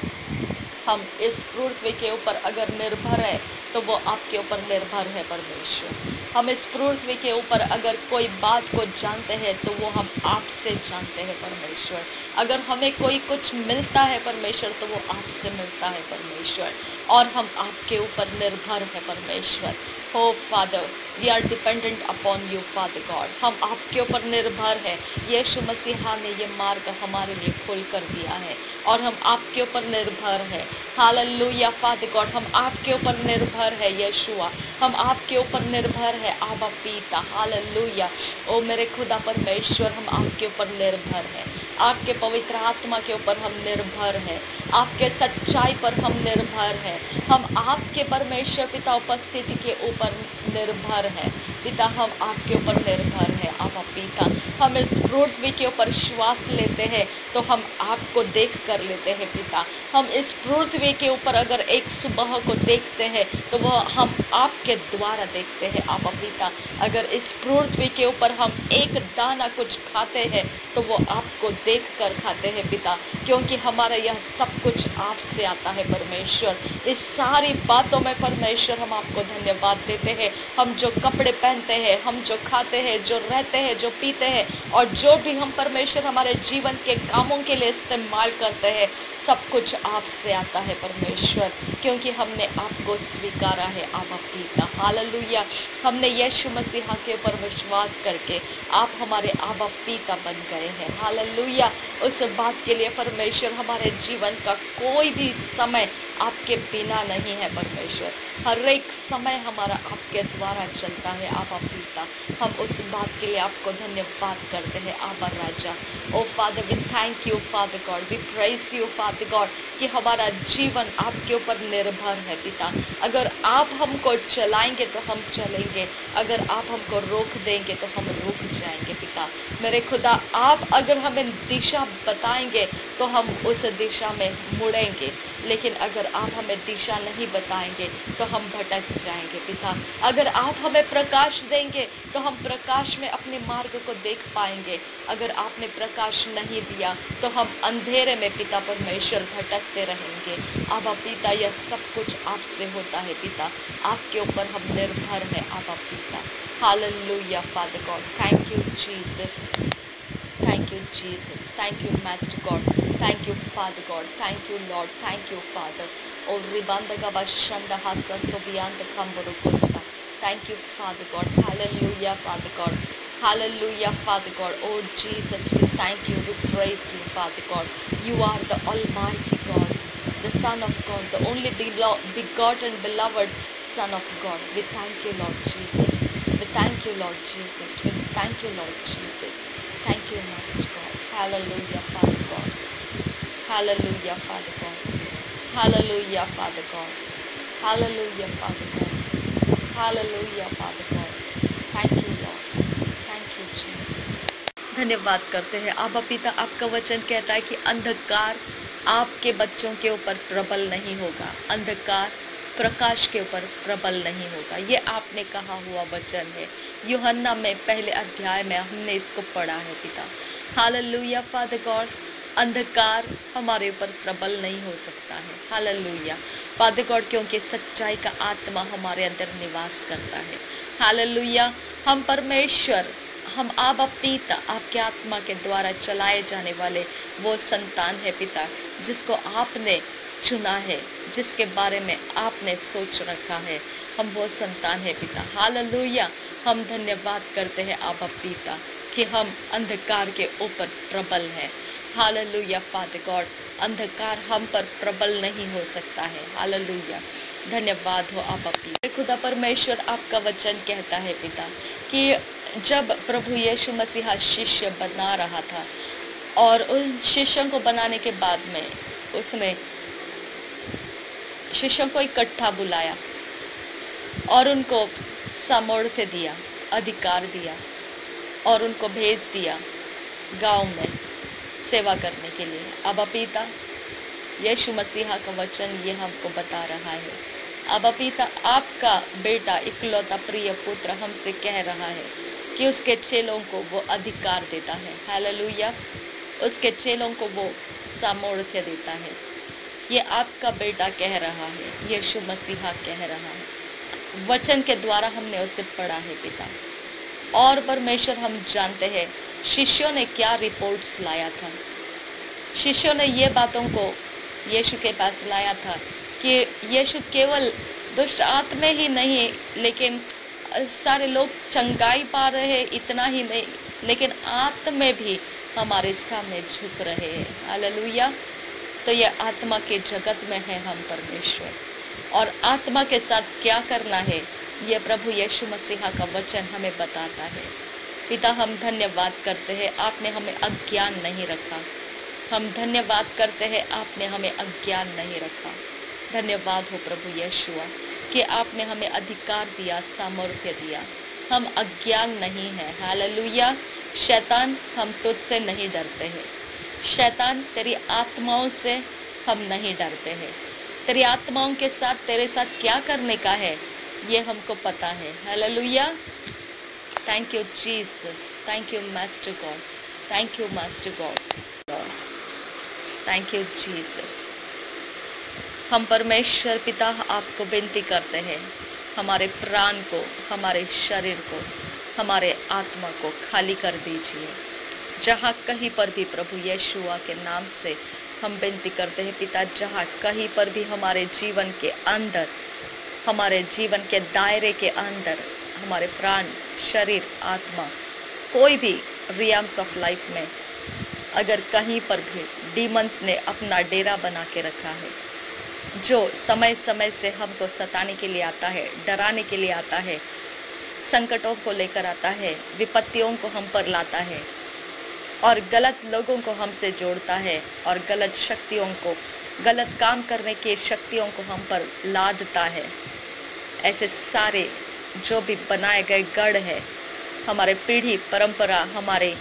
हम इस पृथ्वी के ऊपर अगर निर्भर है तो वो आपके ऊपर निर्भर है परमेश्वर। हम इस पृथ्वी के ऊपर अगर कोई बात को जानते हैं तो वो हम आपसे जानते हैं परमेश्वर। अगर हमें कोई कुछ मिलता है परमेश्वर तो वो आपसे मिलता है परमेश्वर, और हम आपके ऊपर निर्भर है परमेश्वर। हो father, we are dependent upon you father God. हम आपके ऊपर निर्भर है। यीशु मसीहा ने ये मार्ग हमारे लिए खोल कर दिया है और हम आपके ऊपर निर्भर है। Hallelujah father God. हम आपके ऊपर निर्भर है यीशुआ, हम आपके ऊपर निर्भर है आबा पिता। हालेलुया। ओ मेरे खुदा परमेश्वर, हम आपके ऊपर निर्भर है। आपके पवित्र आत्मा के ऊपर हम निर्भर हैं, आपके सच्चाई पर हम निर्भर हैं। हम आपके परमेश्वर पिता उपस्थिति के ऊपर निर्भर हैं पिता। हम आपके ऊपर निर्भर हैं आबा पिता। हम इस पृथ्वी के ऊपर श्वास लेते हैं तो हम आपको देख कर लेते हैं पिता। हम इस पृथ्वी के ऊपर अगर एक सुबह को देखते हैं तो वह हम आपके द्वारा देखते हैं आबा पिता। अगर इस पृथ्वी के ऊपर हम एक दाना कुछ खाते हैं तो वो आपको देख कर खाते हैं पिता, क्योंकि हमारा यह सब कुछ आपसे आता है परमेश्वर। इस सारी बातों में परमेश्वर हम आपको धन्यवाद देते हैं। हम जो कपड़े पहनते हैं, हम जो खाते हैं, जो रहते हैं, जो पीते हैं, और जो भी हम परमेश्वर हमारे जीवन के कामों के लिए इस्तेमाल करते हैं, सब कुछ आपसे आता है परमेश्वर, क्योंकि हमने आपको स्वीकारा है आबा पिता। हालेलुया। हमने यीशु मसीहा के ऊपर विश्वास करके आप हमारे आबा पिता बन गए हैं। हालेलुया। उस बात के लिए परमेश्वर हमारे जीवन का कोई भी समय आपके बिना नहीं है परमेश्वर। हर एक समय हमारा आपके द्वारा चलता है आबा पिता। हम उस बात के लिए आपको धन्यवाद करते हैं आबा राजा। O father, we thank you father God, we praise you father God कि हमारा जीवन आपके ऊपर निर्भर है पिता। अगर आप हमको चलाएंगे तो हम चलेंगे, अगर आप हमको रोक देंगे तो हम रुक जाएंगे पिता। पिता। मेरे खुदा, आप अगर हमें दिशा बताएंगे तो हम उस दिशा में मुड़ेंगे, लेकिन अगर आप हमें दिशा नहीं बताएंगे तो हम भटक जाएंगे पिता। अगर आप हमें प्रकाश देंगे तो हम प्रकाश में अपने मार्ग को देख पाएंगे। अगर आपने प्रकाश नहीं दिया तो हम अंधेरे में पिता परमेश्वर भटकते रहेंगे। आबा पिता, यह सब कुछ आपसे होता है पिता, आपके ऊपर हम निर्भर हैं आबा पिता। Hallelujah father God, thank you Jesus, thank you Jesus, thank you Master God, thank you Father God, thank you Lord, thank you Father. Oh ribanda gabashanda hasa sobianta kamburu kosta. Thank you Father God, hallelujah Father God, hallelujah Father God. Oh Jesus, we thank you, we praise you Father God. You are the Almighty God, the Son of God, the only begotten beloved Son of God. We thank you Lord Jesus, we thank you Lord Jesus, we thank you Lord Jesus. Thank you, Master God. Hallelujah, Father God. Hallelujah, Father God. Hallelujah, Father God. Hallelujah, Father God. Hallelujah, Father God. Thank you, Lord. Thank you, Jesus. धन्यवाद करते हैं आबा पिता। आपका वचन कहता है कि अंधकार आपके बच्चों के ऊपर प्रबल नहीं होगा, अंधकार प्रकाश के ऊपर प्रबल नहीं होगा। ये आपने कहा हुआ वचन है, यूहन्ना में पहले अध्याय में हमने इसको पढ़ा है पिता। हालेलुया फादर गॉड, अंधकार हमारे ऊपर प्रबल नहीं हो सकता है। हालेलुया फादर गॉड, क्योंकि सच्चाई का आत्मा हमारे अंदर निवास करता है। हालेलुया, हम परमेश्वर, हम आबा पिता, आपके आत्मा के द्वारा चलाए जाने वाले वो संतान है पिता, जिसको आपने चुना है, जिसके बारे में आपने सोच रखा है। हम वो संतान है पिता। हालेलुया, हम धन्यवाद करते हैं आबा पिता कि हम अंधकार के ऊपर प्रबल हैं। हालेलुया फादर गॉड, अंधकार हम पर प्रबल नहीं हो सकता है। हालेलुया, धन्यवाद हो आबा पिता। खुदा परमेश्वर, आपका वचन कहता है पिता कि जब प्रभु यीशु मसीहा शिष्य बना रहा था और उन शिष्यों को बनाने के बाद में उसने शिष्यों को इकट्ठा बुलाया और उनको सामर्थ्य दिया, अधिकार दिया और उनको भेज दिया गांव में सेवा करने के लिए। अबा पिता, यीशु मसीहा का वचन ये हमको बता रहा है। अबा पिता, आपका बेटा इकलौता प्रिय पुत्र हमसे कह रहा है कि उसके चेलों को वो अधिकार देता है। हालेलुया, उसके चेलों को वो सामर्थ्य देता है। ये आपका बेटा कह रहा है, यीशु मसीहा कह रहा है। वचन के द्वारा हमने उसे पढ़ा है पिता। और परमेश्वर, हम जानते हैं शिष्यों ने क्या रिपोर्ट्स लाया था। शिष्यों ने ये बातों को यीशु के पास लाया था कि यीशु केवल दुष्ट आत्मा ही नहीं, लेकिन सारे लोग चंगाई पा रहे हैं, इतना ही नहीं, लेकिन आत्मा भी हमारे सामने झुक रहे हैं। हालेलुया, तो ये आत्मा के जगत में है हम परमेश्वर, और आत्मा के साथ क्या करना है ये प्रभु यीशु मसीहा का वचन हमें बताता है। पिता, हम धन्यवाद करते हैं, आपने हमें अज्ञान नहीं रखा। हम धन्यवाद करते हैं, आपने हमें अज्ञान नहीं रखा। धन्यवाद हो प्रभु यीशुआ कि आपने हमें अधिकार दिया, सामर्थ्य दिया। हम अज्ञान नहीं है। हालेलुया, शैतान, हम तुझसे नहीं डरते हैं। शैतान, तेरी आत्माओं से हम नहीं डरते हैं। तेरी आत्माओं के साथ, तेरे साथ क्या करने का है ये हमको पता है। Hallelujah, thank you Jesus, thank you master God, thank you master God, thank you Jesus. हम परमेश्वर पिता आपको विनती करते हैं, हमारे प्राण को, हमारे शरीर को, हमारे आत्मा को खाली कर दीजिए। जहाँ कहीं पर भी प्रभु यीशुआ के नाम से हम विनती करते हैं पिता, जहाँ कहीं पर भी हमारे जीवन के अंदर, हमारे जीवन के दायरे के अंदर हमारे प्राण, शरीर, आत्मा, कोई भी रियम्स ऑफ लाइफ में अगर कहीं पर भी डीमंस ने अपना डेरा बना के रखा है, जो समय समय से हमको सताने के लिए आता है, डराने के लिए आता है, संकटों को लेकर आता है, विपत्तियों को हम पर लाता है और गलत लोगों को हमसे जोड़ता है और गलत शक्तियों को, गलत काम करने की शक्तियों को हम पर लादता है, ऐसे सारे जो भी बनाए गए गढ़ है हमारे पीढ़ी परंपरा, हमारे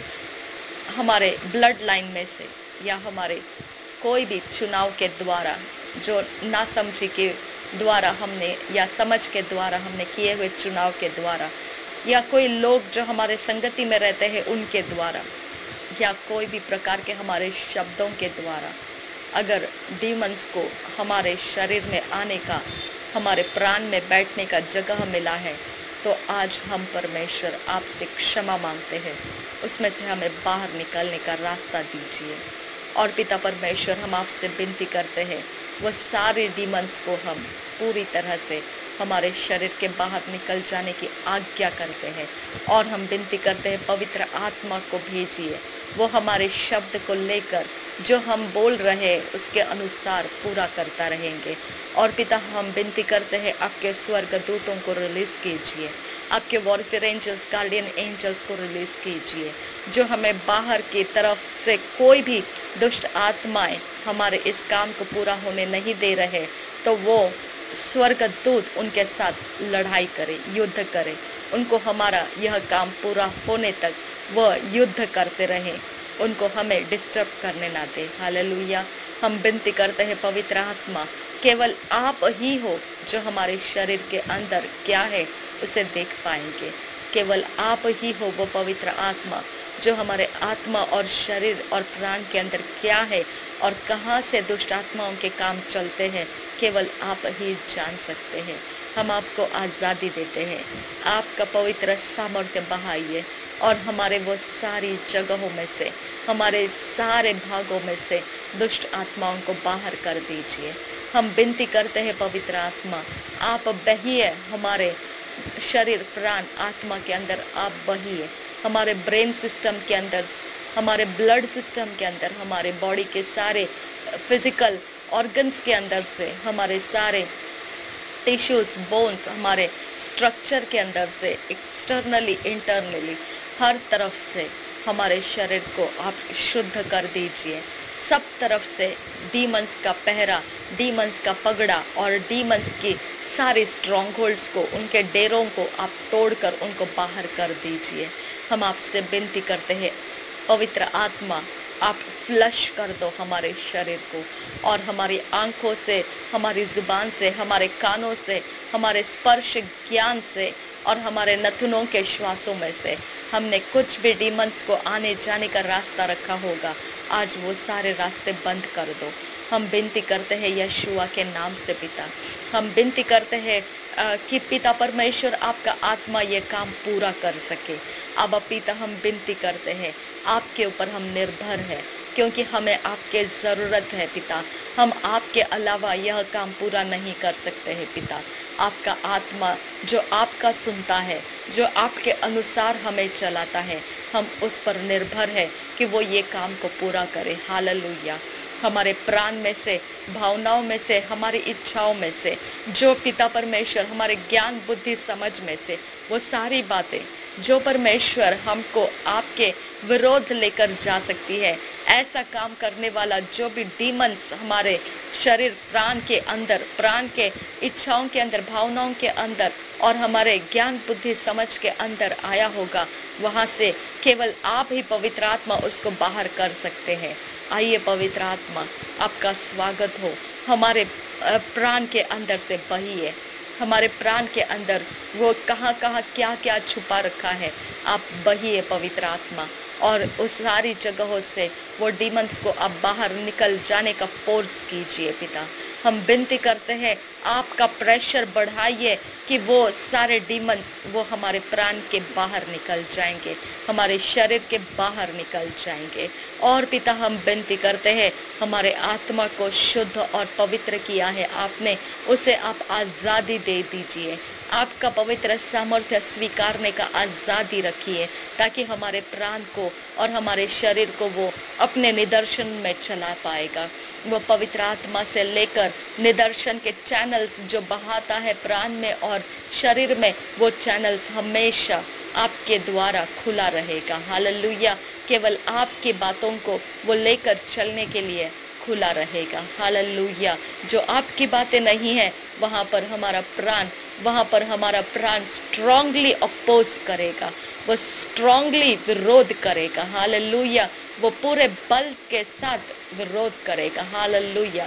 हमारे ब्लड लाइन में से, या हमारे कोई भी चुनाव के द्वारा, जो ना समझी के द्वारा हमने, या समझ के द्वारा हमने किए हुए चुनाव के द्वारा, या कोई लोग जो हमारे संगति में रहते हैं उनके द्वारा, या कोई भी प्रकार के हमारे शब्दों के द्वारा, अगर डीमंस को हमारे शरीर में आने का, हमारे प्राण में बैठने का जगह मिला है, तो आज हम परमेश्वर आपसे क्षमा मांगते हैं, उसमें से हमें बाहर निकलने का रास्ता दीजिए। और पिता परमेश्वर, हम आपसे विनती करते हैं, वो सारे डीमंस को हम पूरी तरह से हमारे शरीर के बाहर निकल जाने की आज्ञा करते हैं, और हम विनती करते हैं पवित्र आत्मा को भेजिए, वो हमारे शब्द को लेकर जो हम बोल रहे हैं उसके अनुसार पूरा करता रहेंगे। और पिता, हम विनती करते हैं आपके स्वर्ग दूतों को रिलीज कीजिए, आपके वॉरफेयर एंजल्स, गार्डियन एंजल्स को रिलीज कीजिए, जो हमें बाहर की तरफ से कोई भी दुष्ट आत्माएं हमारे इस काम को पूरा होने नहीं दे रहे, तो वो स्वर्ग दूत उनके साथ लड़ाई करे, युद्ध करे, उनको हमारा यह काम पूरा होने तक वो युद्ध करते रहे, उनको हमें डिस्टर्ब करने ना दे। हालेलुया। हम विनती करते हैं पवित्र आत्मा, केवल आप ही हो जो हमारे शरीर के अंदर क्या है उसे देख पाएंगे, केवल आप ही हो वो पवित्र आत्मा जो हमारे आत्मा और शरीर और प्राण के अंदर क्या है और कहाँ से दुष्ट आत्माओं के काम चलते हैं, केवल आप ही जान सकते हैं। हम आपको आज़ादी देते हैं, आपका पवित्र सामर्थ्य बहाइए और हमारे वो सारी जगहों में से, हमारे सारे भागों में से दुष्ट आत्माओं को बाहर कर दीजिए। हम विनती करते हैं पवित्र आत्मा, आप बहिए हमारे शरीर, प्राण, आत्मा के अंदर, आप बहिए हमारे ब्रेन सिस्टम के अंदर, हमारे ब्लड सिस्टम के अंदर, हमारे बॉडी के सारे फिजिकल ऑर्गन्स के अंदर से, हमारे सारे टिश्यूज, बोन्स, हमारे स्ट्रक्चर के अंदर से, एक्सटर्नली, इंटरनली, हर तरफ से हमारे शरीर को आप शुद्ध कर दीजिए। सब तरफ से डीमंस का पहरा, डीमंस का पगड़ा और डीमंस की सारे स्ट्रॉन्ग होल्ड्स को, उनके डेरों को आप तोड़कर उनको बाहर कर दीजिए। हम आपसे विनती करते हैं पवित्र आत्मा, आप फ्लश कर दो हमारे शरीर को, और हमारी आंखों से, हमारी जुबान से, हमारे कानों से, हमारे स्पर्श ज्ञान से और हमारे नथुनों के श्वासों में से हमने कुछ भी डीमंस को आने जाने का रास्ता रखा होगा, आज वो सारे रास्ते बंद कर दो। हम विनती करते हैं यशुआ के नाम से पिता, हम विनती करते हैं कि पिता परमेश्वर आपका आत्मा ये काम पूरा कर सके। अब पिता, हम विनती करते हैं, आपके ऊपर हम निर्भर हैं, क्योंकि हमें आपके ज़रूरत है पिता, हम आपके अलावा यह काम पूरा नहीं कर सकते हैं पिता। आपका आत्मा जो आपका सुनता है, जो आपके अनुसार हमें चलाता है, हम उस पर निर्भर है कि वो ये काम को पूरा करे। हालेलुया। हमारे प्राण में से, भावनाओं में से, हमारी इच्छाओं में से, जो पिता परमेश्वर हमारे ज्ञान, बुद्धि, समझ में से, वो सारी बातें जो परमेश्वर हमको आपके विरोध लेकर जा सकती है, ऐसा काम करने वाला जो भी डीमंस हमारे शरीर, प्राण के अंदर, प्राण के इच्छाओं के अंदर, भावनाओं के अंदर और हमारे ज्ञान, बुद्धि, समझ के अंदर आया होगा, वहां से केवल आप ही पवित्र आत्मा उसको बाहर कर सकते हैं। आइए पवित्र आत्मा, आपका स्वागत हो, हमारे प्राण के अंदर से बहिए, हमारे प्राण के अंदर वो कहाँ कहाँ क्या क्या छुपा रखा है, आप बहिए पवित्र आत्मा, और उस सारी जगहों से वो डीमंस को आप बाहर निकल जाने का फोर्स कीजिए पिता। हम विनती करते हैं, आपका प्रेशर बढ़ाइए कि वो सारे डीमंस वो हमारे प्राण के बाहर निकल जाएंगे, हमारे शरीर के बाहर निकल जाएंगे। और पिता, हम विनती करते हैं, हमारे आत्मा को शुद्ध और पवित्र किया है आपने, उसे आप आज़ादी दे दीजिए, आपका पवित्र सामर्थ्य स्वीकारने का आज़ादी रखिए, ताकि हमारे प्राण को और हमारे शरीर को वो अपने निदर्शन में चला पाएगा। वो पवित्र आत्मा से लेकर निदर्शन के चैनल्स जो बहाता है प्राण में और शरीर में, वो चैनल्स हमेशा आपके द्वारा खुला रहेगा। हालेलुया। केवल आपकी बातों को वो लेकर चलने के लिए खुला रहेगा। हालेलुया। जो आपकी बातें नहीं है, वहाँ पर हमारा प्राण वहां पर हमारा प्राण स्ट्रांगली अपोज करेगा, वो स्ट्रांगली विरोध करेगा। हालेलुया, वो पूरे बल के साथ विरोध करेगा। हालेलुया,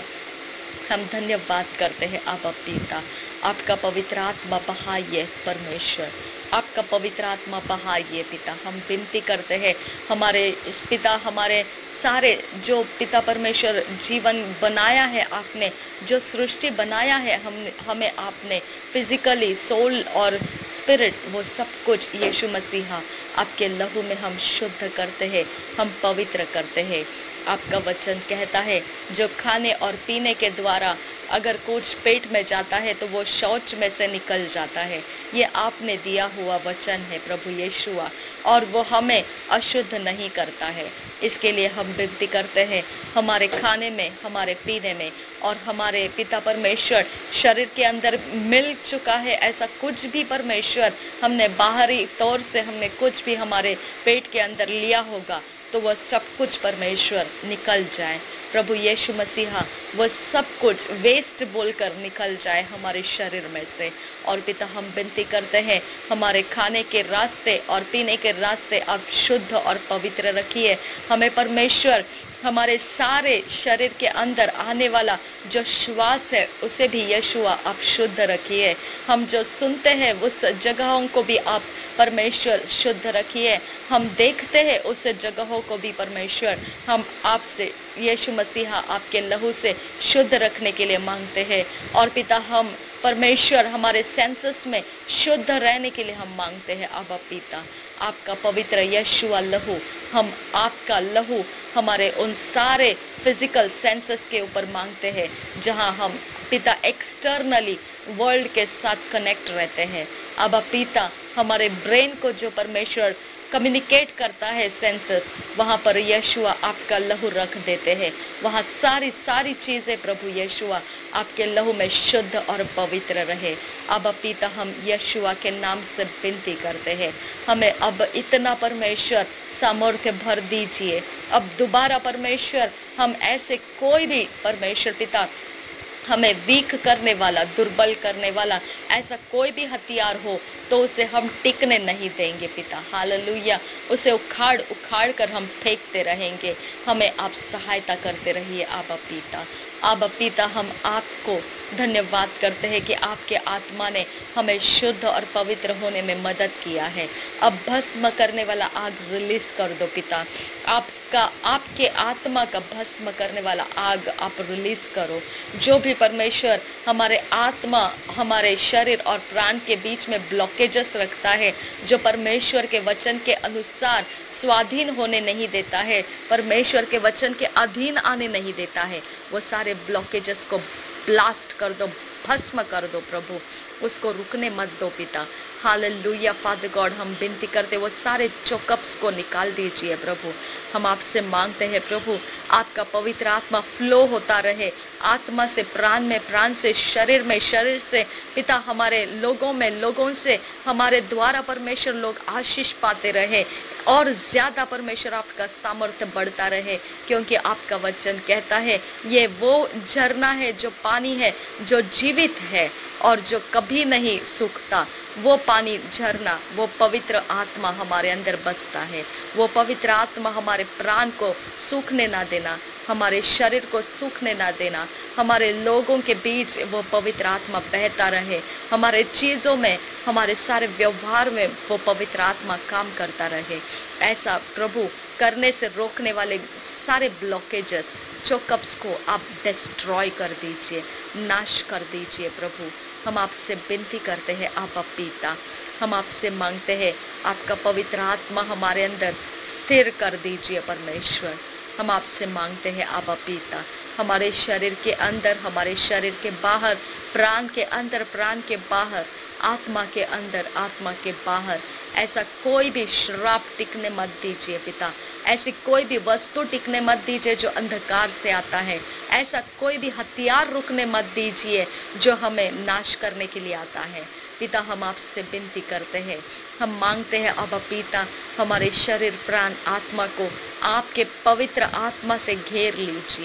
हम धन्यवाद करते हैं आबा पिता, आपका पवित्र आत्मा बहाइए परमेश्वर, आपका पवित्र आत्मा बहाइए पिता। हम विनती करते हैं हमारे पिता, हमारे सारे जो पिता परमेश्वर जीवन बनाया है आपने, जो सृष्टि बनाया है हम हमें आपने फिजिकली, सोल और स्पिरिट, वो सब कुछ यीशु मसीहा आपके लहू में हम शुद्ध करते हैं, हम पवित्र करते हैं। आपका वचन कहता है जो खाने और पीने के द्वारा अगर कुछ पेट में जाता है तो वो शौच में से निकल जाता है। ये आपने दिया हुआ वचन है प्रभु यीशुआ, और वो हमें अशुद्ध नहीं करता है। इसके लिए हम विनती करते हैं हमारे खाने में, हमारे पीने में, और हमारे पिता परमेश्वर शरीर के अंदर मिल चुका है ऐसा कुछ भी परमेश्वर हमने बाहरी तौर से हमने कुछ भी हमारे पेट के अंदर लिया होगा तो वह सब कुछ परमेश्वर निकल जाए प्रभु यीशु मसीहा, वह सब कुछ वेस्ट बोलकर निकल जाए हमारे शरीर में से। और पिता हम विनती करते हैं हमारे खाने के रास्ते और पीने के रास्ते आप शुद्ध और पवित्र रखिए। हमें परमेश्वर हमारे सारे शरीर के अंदर आने वाला जो श्वास है उसे भी यीशुआ आप शुद्ध रखिए। हम जो सुनते हैं उस जगहों को भी आप परमेश्वर शुद्ध रखिए। हम देखते हैं उस जगहों को भी परमेश्वर हम आपसे यीशु मसीहा आपके लहू से शुद्ध रखने के लिए मांगते हैं। और पिता हम परमेश्वर हमारे सेंसेस में शुद्ध रहने के लिए हम मांगते हैं। आबा पिता आपका पवित्र यीशुआ लहू, हम आपका लहू हमारे उन सारे फिजिकल सेंसेस के ऊपर मांगते हैं जहां हम पिता एक्सटर्नली वर्ल्ड के साथ कनेक्ट रहते हैं। अब पिता हमारे ब्रेन को जो परमेश्वर कम्युनिकेट करता है सेंसेस, वहां पर यीशुआ आपका लहू रख देते हैं। वहां सारी सारी चीजें प्रभु यीशुआ आपके लहू में शुद्ध और पवित्र रहे। अब पिता हम यीशुआ के नाम से विनती करते हैं, हमें अब इतना परमेश्वर सामर्थ्य भर दीजिए। अब दोबारा परमेश्वर हम ऐसे कोई भी परमेश्वर पिता हमें वीक करने वाला, दुर्बल करने वाला ऐसा कोई भी हथियार हो तो उसे हम टिकने नहीं देंगे पिता। हालेलुया, उसे उखाड़ उखाड़ कर हम फेंकते रहेंगे। हमें आप सहायता करते रहिए आबा पिता। आबा पिता हम आपको धन्यवाद करते हैं कि आपके आत्मा ने हमें शुद्ध और पवित्र होने में मदद किया है। अब भस्म करने वाला आग रिलीज कर दो पिता, आपका आपके आत्मा का भस्म करने वाला आग आप रिलीज करो। जो भी परमेश्वर हमारे आत्मा, हमारे शरीर और प्राण के बीच में ब्लॉकेजेस रखता है, जो परमेश्वर के वचन के अनुसार स्वाधीन होने नहीं देता है, परमेश्वर के वचन के अधीन आने नहीं देता है, वो सारे ब्लॉकेजेस को ब्लास्ट कर दो, भस्म कर दो प्रभु, उसको रुकने मत दो पिता। हालेलुया फादर गॉड, हम विनती करते वो सारे चोकअप्स को निकाल दीजिए प्रभु। हम आपसे मांगते हैं प्रभु आपका पवित्र आत्मा फ्लो होता रहे, आत्मा से प्राण में, प्राण से शरीर में, शरीर से पिता हमारे लोगों में, लोगों से हमारे द्वारा परमेश्वर लोग आशीष पाते रहे और ज्यादा परमेश्वर आपका सामर्थ्य बढ़ता रहे, क्योंकि आपका वचन कहता है ये वो झरना है जो पानी है जो जीवित है और जो कभी नहीं सूखता। वो पानी झरना, वो पवित्र आत्मा हमारे अंदर बसता है। वो पवित्र आत्मा हमारे प्राण को सूखने ना देना, हमारे शरीर को सूखने ना देना, हमारे लोगों के बीच वो पवित्र आत्मा बहता रहे, हमारे चीजों में, हमारे सारे व्यवहार में वो पवित्र आत्मा काम करता रहे। ऐसा प्रभु करने से रोकने वाले सारे ब्लॉकेजेस, चोकअप्स को आप डिस्ट्रॉय कर दीजिए, नाश कर दीजिए प्रभु। हम आपसे विनती करते हैं आपा पिता, हम आपसे मांगते हैं आपका पवित्र आत्मा हमारे अंदर स्थिर कर दीजिए परमेश्वर। हम आपसे मांगते हैं आपा पिता हमारे शरीर के अंदर, हमारे शरीर के बाहर, प्राण के अंदर, प्राण के बाहर, आत्मा के अंदर, आत्मा के बाहर ऐसा कोई भी श्राप टिकने मत दीजिए पिता। ऐसी कोई भी वस्तु टिकने मत दीजिए जो अंधकार से आता है। ऐसा कोई भी हथियार रुकने मत दीजिए जो हमें नाश करने के लिए आता है पिता। हम आपसे विनती करते हैं, हम मांगते हैं अब पिता हमारे शरीर, प्राण, आत्मा को आपके पवित्र आत्मा से घेर लीजिए।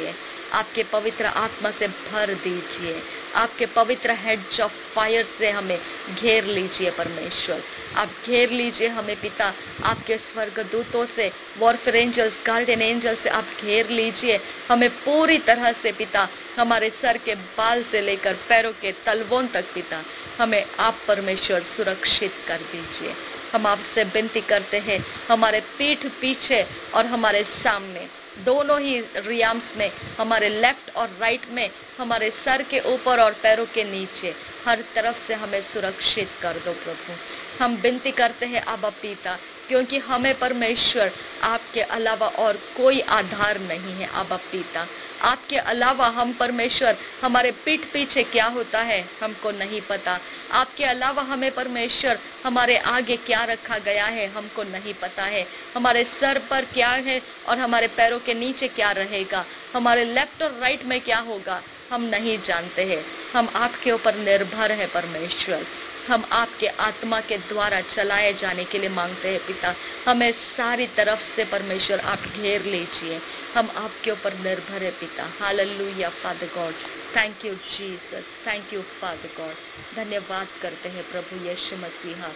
आपके पवित्र आत्मा से भर दीजिए, आपके पवित्र हेड्स ऑफ फायर से हमें घेर लीजिए परमेश्वर, आप घेर लीजिए हमें पिता, आपके स्वर्गदूतों से, वॉरफेयर एंजल्स, गार्डियन एंजल से आप घेर लीजिए हमें पूरी तरह से पिता, हमारे सर के बाल से लेकर पैरों के तलवों तक पिता, हमें आप परमेश्वर सुरक्षित कर दीजिए। हम आपसे विनती करते हैं, हमारे पीठ पीछे और हमारे सामने दोनों ही रियाम्स में, हमारे लेफ्ट और राइट में, हमारे सर के ऊपर और पैरों के नीचे, हर तरफ से हमें सुरक्षित कर दो प्रभु। हम विनती करते हैं आबा पिता, क्योंकि हमें परमेश्वर आपके अलावा और कोई आधार नहीं है आबा पिता। आपके अलावा हम परमेश्वर, हमारे पीठ पीछे क्या होता है हमको नहीं पता, आपके अलावा हमें परमेश्वर हमारे आगे क्या रखा गया है हमको नहीं पता है, हमारे सर पर क्या है और हमारे पैरों के नीचे क्या रहेगा, हमारे लेफ्ट और राइट में क्या होगा हम नहीं जानते हैं। हम आपके ऊपर निर्भर है परमेश्वर, हम आपके आत्मा के द्वारा चलाए जाने के लिए मांगते हैं पिता। हमें सारी तरफ से परमेश्वर आप घेर लीजिए, हम आपके ऊपर निर्भर है पिता। Hallelujah father God, thank you Jesus, thank you father God. धन्यवाद करते हैं प्रभु यीशु मसीहा,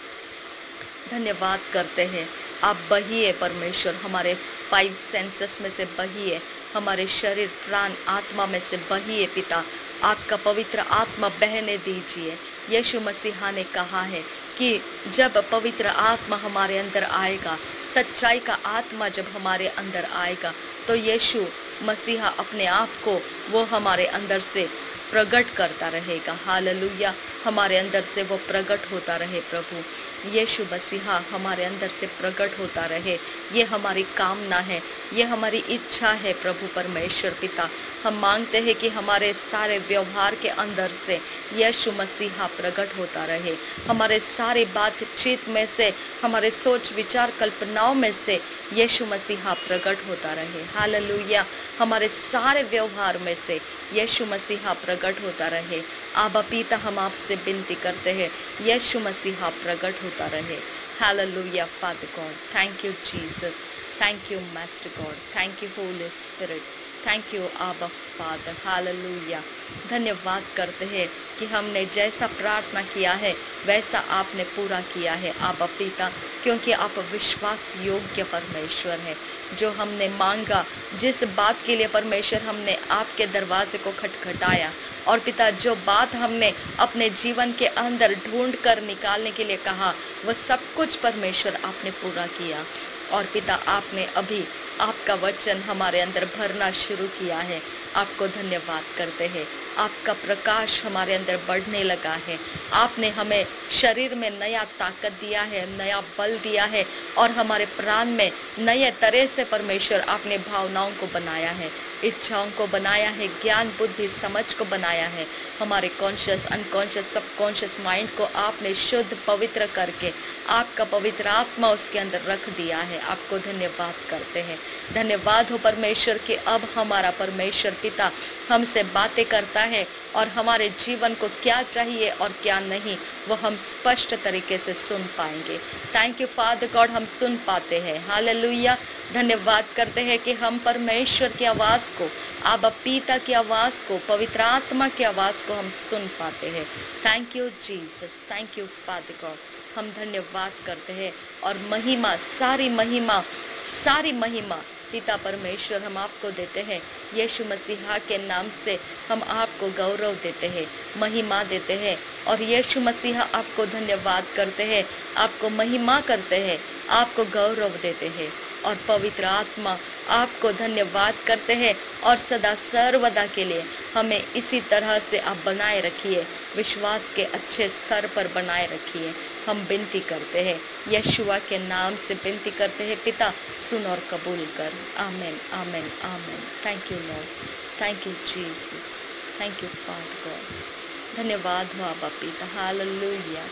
धन्यवाद करते हैं। आप बहिए परमेश्वर, हमारे फाइव सेंसेस में से बहिए, हमारे शरीर प्राण आत्मा में से बहिए पिता, आपका पवित्र आत्मा बहने दीजिए। यीशु मसीहा ने कहा है कि जब पवित्र आत्मा हमारे अंदर आएगा, सच्चाई का आत्मा जब हमारे अंदर आएगा, तो यीशु मसीहा अपने आप को वो हमारे अंदर से प्रकट करता रहेगा। हालेलुया, हमारे अंदर से वो प्रकट होता रहे प्रभु। यीशु मसीहा हमारे अंदर से प्रकट होता रहे, ये हमारी कामना है, ये हमारी इच्छा है प्रभु परमेश्वर पिता। हम मांगते हैं कि हमारे सारे व्यवहार के अंदर से यीशु मसीहा प्रकट होता रहे, हमारे सारी बातचीत में से, हमारे सोच विचार कल्पनाओं में से यीशु मसीहा प्रकट होता रहे। हालेलुया, हमारे सारे व्यवहार में से यीशु मसीहा प्रकट होता रहे। आबा पिता, हम आपसे विनती करते हैं, यीशु मसीहा प्रकट होता रहे। Hallelujah father God, thank you Jesus, thank you master God, thank you holy spirit, thank you आबा फादर। हालेलुया, धन्यवाद करते हैं कि हमने जैसा प्रार्थना किया है वैसा आपने पूरा किया है आबा पिता, क्योंकि आप विश्वास योग्य परमेश्वर है। जो हमने मांगा, जिस बात के लिए परमेश्वर हमने आपके दरवाजे को खटखटाया, और पिता जो बात हमने अपने जीवन के अंदर ढूंढ कर निकालने के लिए कहा, वह सब कुछ परमेश्वर आपने पूरा किया। और पिता आपने अभी आपका वचन हमारे अंदर भरना शुरू किया है, आपको धन्यवाद करते हैं। आपका प्रकाश हमारे अंदर बढ़ने लगा है, आपने हमें शरीर में नया ताकत दिया है, नया बल दिया है, और हमारे प्राण में नए तरह से परमेश्वर आपने भावनाओं को बनाया है, इच्छाओं को बनाया है, ज्ञान बुद्धि समझ को बनाया है। हमारे कॉन्शियस अनकॉन्शियस सबकॉन्शियस माइंड को आपने शुद्ध पवित्र करके आपका पवित्र आत्मा उसके अंदर रख दिया है। आपको धन्यवाद करते हैं। धन्यवाद हो परमेश्वर कि अब हमारा परमेश्वर पिता हमसे बातें करता है, और हमारे जीवन को क्या चाहिए और क्या नहीं वो हम स्पष्ट तरीके से सुन पाएंगे। थैंक यू फादर गॉड, हम सुन पाते हैं। हालेलुया, धन्यवाद करते हैं कि हम परमेश्वर की आवाज को, आबा पिता की आवाज को, पवित्र आत्मा की आवाज को हम सुन पाते हैं। Thank you Jesus, thank you father God, हम धन्यवाद करते हैं। और महिमा, सारी महिमा, सारी महिमा पिता परमेश्वर हम आपको देते हैं। यीशु मसीहा के नाम से हम आपको गौरव देते हैं, महिमा देते हैं, और यीशु मसीहा आपको धन्यवाद करते हैं, आपको महिमा करते हैं, आपको गौरव देते हैं। और पवित्र आत्मा आपको धन्यवाद करते हैं, और सदा सर्वदा के लिए हमें इसी तरह से आप बनाए रखिए, विश्वास के अच्छे स्तर पर बनाए रखिए। हम विनती करते हैं, यशुआ के नाम से विनती करते हैं पिता, सुन और कबूल कर। Amen, amen, amen. Thank you lord, thank you Jesus, thank you father God. धन्यवाद हो आबा पिता। Hallelujah,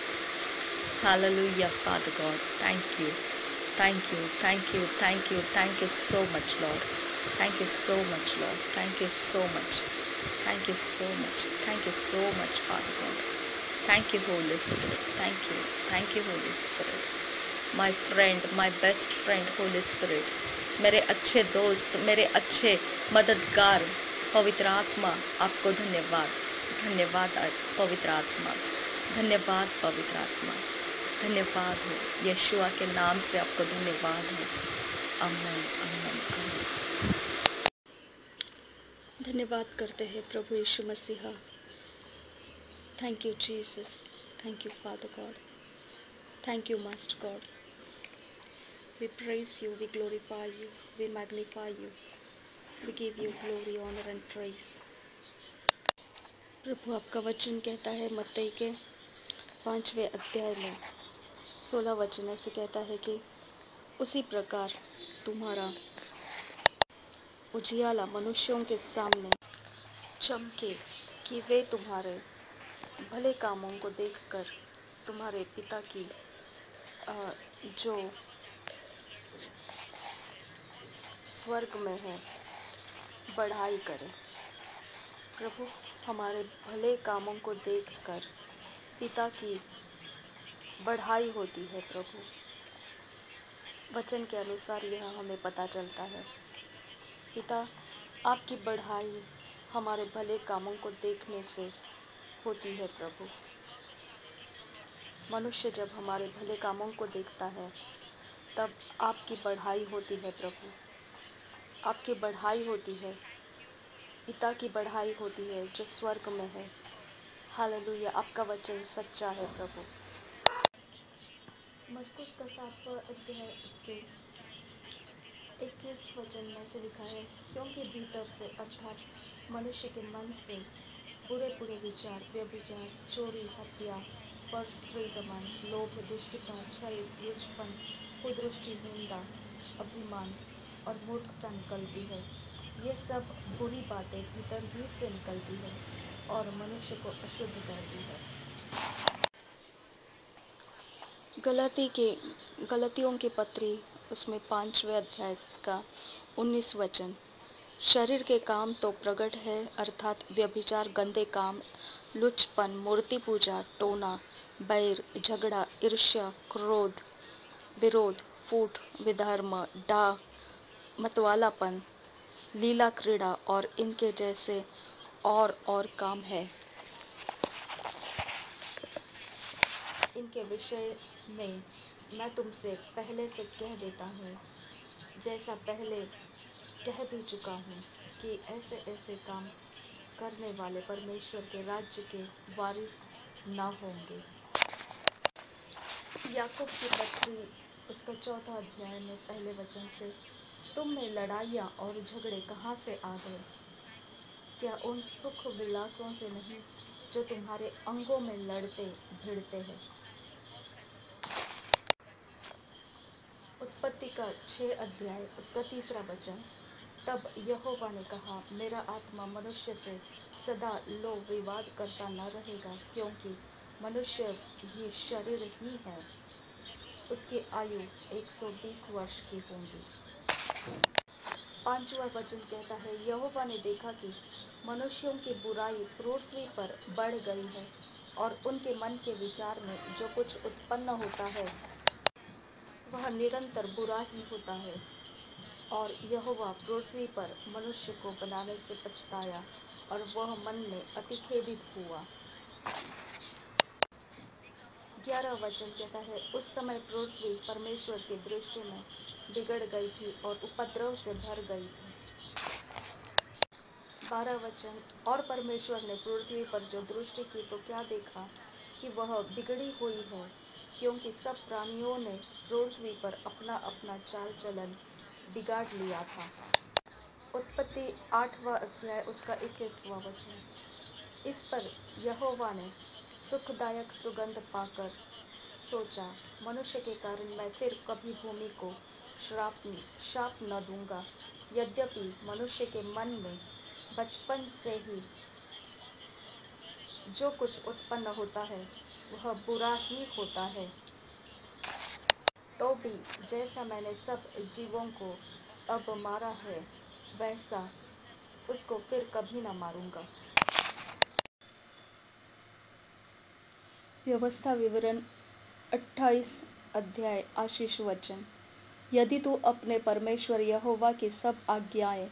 hallelujah father God, thank you, thank you, thank you, thank you, thank you so much Lord, thank you so much Lord, thank you so much, thank you so much, thank you so much Father God, thank you Holy Spirit, thank you, thank you Holy Spirit, my friend, my best friend Holy Spirit, मेरे अच्छे दोस्त, मेरे अच्छे मददगार पवित्र आत्मा आपको धन्यवाद, धन्यवाद पवित्र आत्मा, धन्यवाद पवित्र आत्मा, धन्यवाद हो यीशुआ के नाम से आपको धन्यवाद हो। आमीन आमीन आमीन। धन्यवाद करते हैं प्रभु यीशु मसीहा। Thank you Jesus, thank you father God, thank you master God. We praise you, we glorify you, we magnify you, we give you glory, honor and praise। प्रभु आपका वचन कहता है मत्ती के पांचवें अध्याय में सोलह वचन ऐसे कहता है कि उसी प्रकार तुम्हारा उजियाला मनुष्यों के सामने चमके कि वे तुम्हारे भले कामों को देखकर तुम्हारे पिता की जो स्वर्ग में है बढ़ाई करें। प्रभु हमारे भले कामों को देखकर पिता की बढ़ाई होती है। प्रभु वचन के अनुसार यह हमें पता चलता है। पिता आपकी बढ़ाई हमारे भले कामों को देखने से होती है। प्रभु मनुष्य जब हमारे भले कामों को देखता है तब आपकी बढ़ाई होती है। प्रभु आपकी बढ़ाई होती है, पिता की बढ़ाई होती है जो स्वर्ग में है। हालेलुया, आपका वचन सच्चा है। प्रभु मरकुस का सातवां अध्याय उसके इक्कीस वचन में से लिखा है, क्योंकि भीतर से अर्थात मनुष्य के मन से बुरे बुरे विचार, व्यभिचार, चोरी, हत्या, पर स्त्री दमन, लोभ, दुष्टता, छल, लुचपन, कुदृष्टि, निंदा, अभिमान और मूर्खता निकलती है। ये सब बुरी बातें भीतर ही से निकलती है और मनुष्य को अशुद्ध करती है। गलती के गलतियों की पत्री उसमें पांचवें अध्याय का उन्नीस वचन, शरीर के काम तो प्रकट है अर्थात व्यभिचार, गंदे काम, लुचपन, मूर्ति पूजा, टोना, बैर, झगड़ा, ईर्ष्या, क्रोध, विरोध, फूट, विधर्म, डाह, मतवालापन, लीला क्रीड़ा और इनके जैसे और और काम है। इनके विषय में मैं तुमसे पहले से कह देता हूँ, जैसा पहले कह भी चुका हूँ कि ऐसे ऐसे काम करने वाले परमेश्वर के राज्य के वारिस न होंगे। याकूब की पत्री उसका चौथा अध्याय में पहले वचन से, तुम में लड़ाइयाँ और झगड़े कहाँ से आ गए? क्या उन सुख विलासों से नहीं जो तुम्हारे अंगों में लड़ते भिड़ते हैं? उत्पत्ति का छह अध्याय उसका तीसरा वचन, तब यहोवा ने कहा, मेरा आत्मा मनुष्य से सदा लो विवाद करता न रहेगा, क्योंकि मनुष्य भी शरीर ही है, उसकी आयु एक सौ बीस वर्ष की होगी। पांचवा वचन कहता है, यहोवा ने देखा कि मनुष्यों की बुराई पृथ्वी पर बढ़ गई है और उनके मन के विचार में जो कुछ उत्पन्न होता है वह निरंतर बुरा ही होता है, और यहोवा पृथ्वी पर मनुष्य को बनाने से पछताया और वह मन में अति खेदित हुआ। ग्यारह वचन कहता है, उस समय पृथ्वी परमेश्वर की दृष्टि में बिगड़ गई थी और उपद्रव से भर गई थी। बारह वचन, और परमेश्वर ने पृथ्वी पर जो दृष्टि की तो क्या देखा कि वह बिगड़ी हुई है, क्योंकि सब प्राणियों ने पृथ्वी पर अपना अपना चाल चलन बिगाड़ लिया था। उत्पत्ति आठवां अध्याय उसका इक्कीसवां वचन, इस पर यहोवा ने सुखदायक सुगंध पाकर सोचा, मनुष्य के कारण मैं फिर कभी भूमि को श्राप शाप न दूंगा, यद्यपि मनुष्य के मन में बचपन से ही जो कुछ उत्पन्न होता है वह बुरा ही होता है, तो भी जैसा मैंने सब जीवों को अब मारा है वैसा उसको फिर कभी न मारूंगा। व्यवस्था विवरण अट्ठाईस अध्याय आशीष वचन, यदि तू अपने परमेश्वर यहोवा की सब आज्ञाएं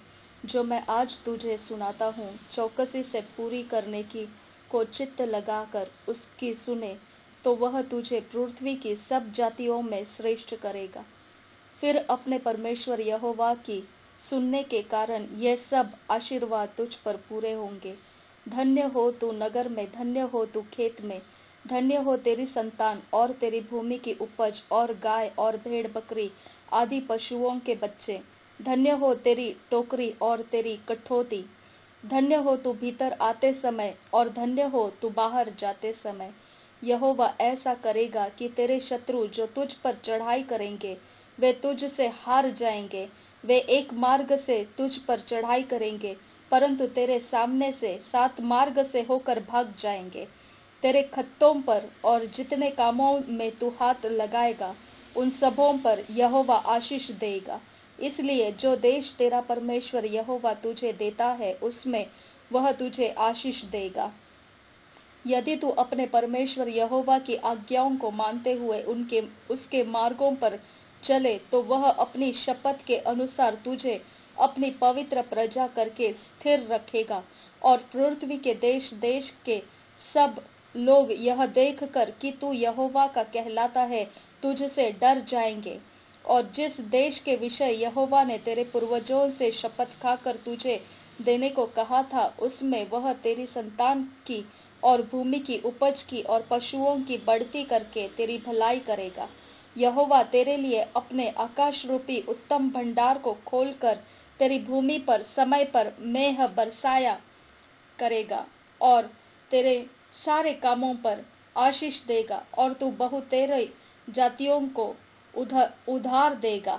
जो मैं आज तुझे सुनाता हूँ चौकसी से पूरी करने की को चित्त लगाकर उसकी सुने, तो वह तुझे पृथ्वी की सब जातियों में श्रेष्ठ करेगा। फिर अपने परमेश्वर यहोवा की सुनने के कारण ये सब आशीर्वाद तुझ पर पूरे होंगे। धन्य हो तू नगर में, धन्य हो तू खेत में, धन्य हो तेरी संतान और तेरी भूमि की उपज और गाय और भेड़ बकरी आदि पशुओं के बच्चे। धन्य हो तेरी टोकरी और तेरी कठौती। धन्य हो तू भीतर आते समय और धन्य हो तू बाहर जाते समय। यहोवा ऐसा करेगा कि तेरे शत्रु जो तुझ पर चढ़ाई करेंगे वे तुझ से हार जाएंगे। वे एक मार्ग से तुझ पर चढ़ाई करेंगे, परंतु तेरे सामने से सात मार्ग से होकर भाग जाएंगे। तेरे खत्तों पर और जितने कामों में तू हाथ लगाएगा उन सबों पर यहोवा आशीष देगा। इसलिए जो देश तेरा परमेश्वर यहोवा तुझे देता है उसमें वह तुझे आशीष देगा, यदि तू अपने परमेश्वर यहोवा की आज्ञाओं को मानते हुए उनके उसके मार्गों पर चले, तो वह अपनी शपथ के अनुसार तुझे अपनी पवित्र प्रजा करके स्थिर रखेगा। और पृथ्वी के देश देश के सब लोग यह देखकर कि तू यहोवा का कहलाता है तुझसे डर जाएंगे। और जिस देश के विषय यहोवा ने तेरे पूर्वजों से शपथ खाकर तुझे देने को कहा था उसमें वह तेरी संतान की और भूमि की उपज की और पशुओं की बढ़ती करके तेरी भलाई करेगा। यहोवा तेरे लिए अपने आकाश रूपी उत्तम भंडार को खोलकर तेरी भूमि पर समय पर मेह बरसाया करेगा और तेरे सारे कामों पर आशीष देगा, और तू बहुतेरे जातियों को उधार उधार देगा,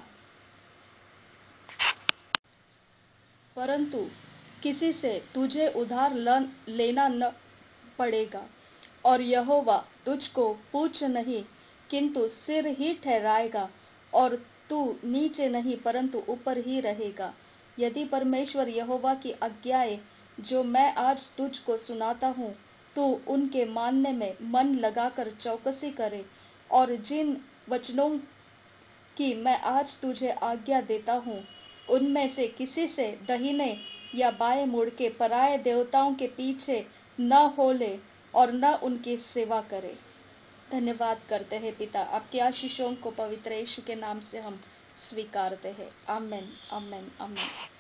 परंतु किसी से तुझे उधार लेना न पड़ेगा। और यहोवा तुझको पूँछ नहीं किंतु सिर ही ठहराएगा, और तू नीचे नहीं परंतु ऊपर ही रहेगा। यदि परमेश्वर यहोवा की आज्ञाएं जो मैं आज तुझको सुनाता हूँ तू उनके मानने में मन लगाकर चौकसी करे, और जिन वचनों की मैं आज तुझे आज्ञा देता हूँ उनमें से किसी से दाहिने या बाएं मुड़ के पराये देवताओं के पीछे न हो ले और न उनकी सेवा करे। धन्यवाद करते हैं पिता, आपकी आशीषों को पवित्र यीशु के नाम से हम स्वीकारते हैं। आमेन, आमेन, आमेन।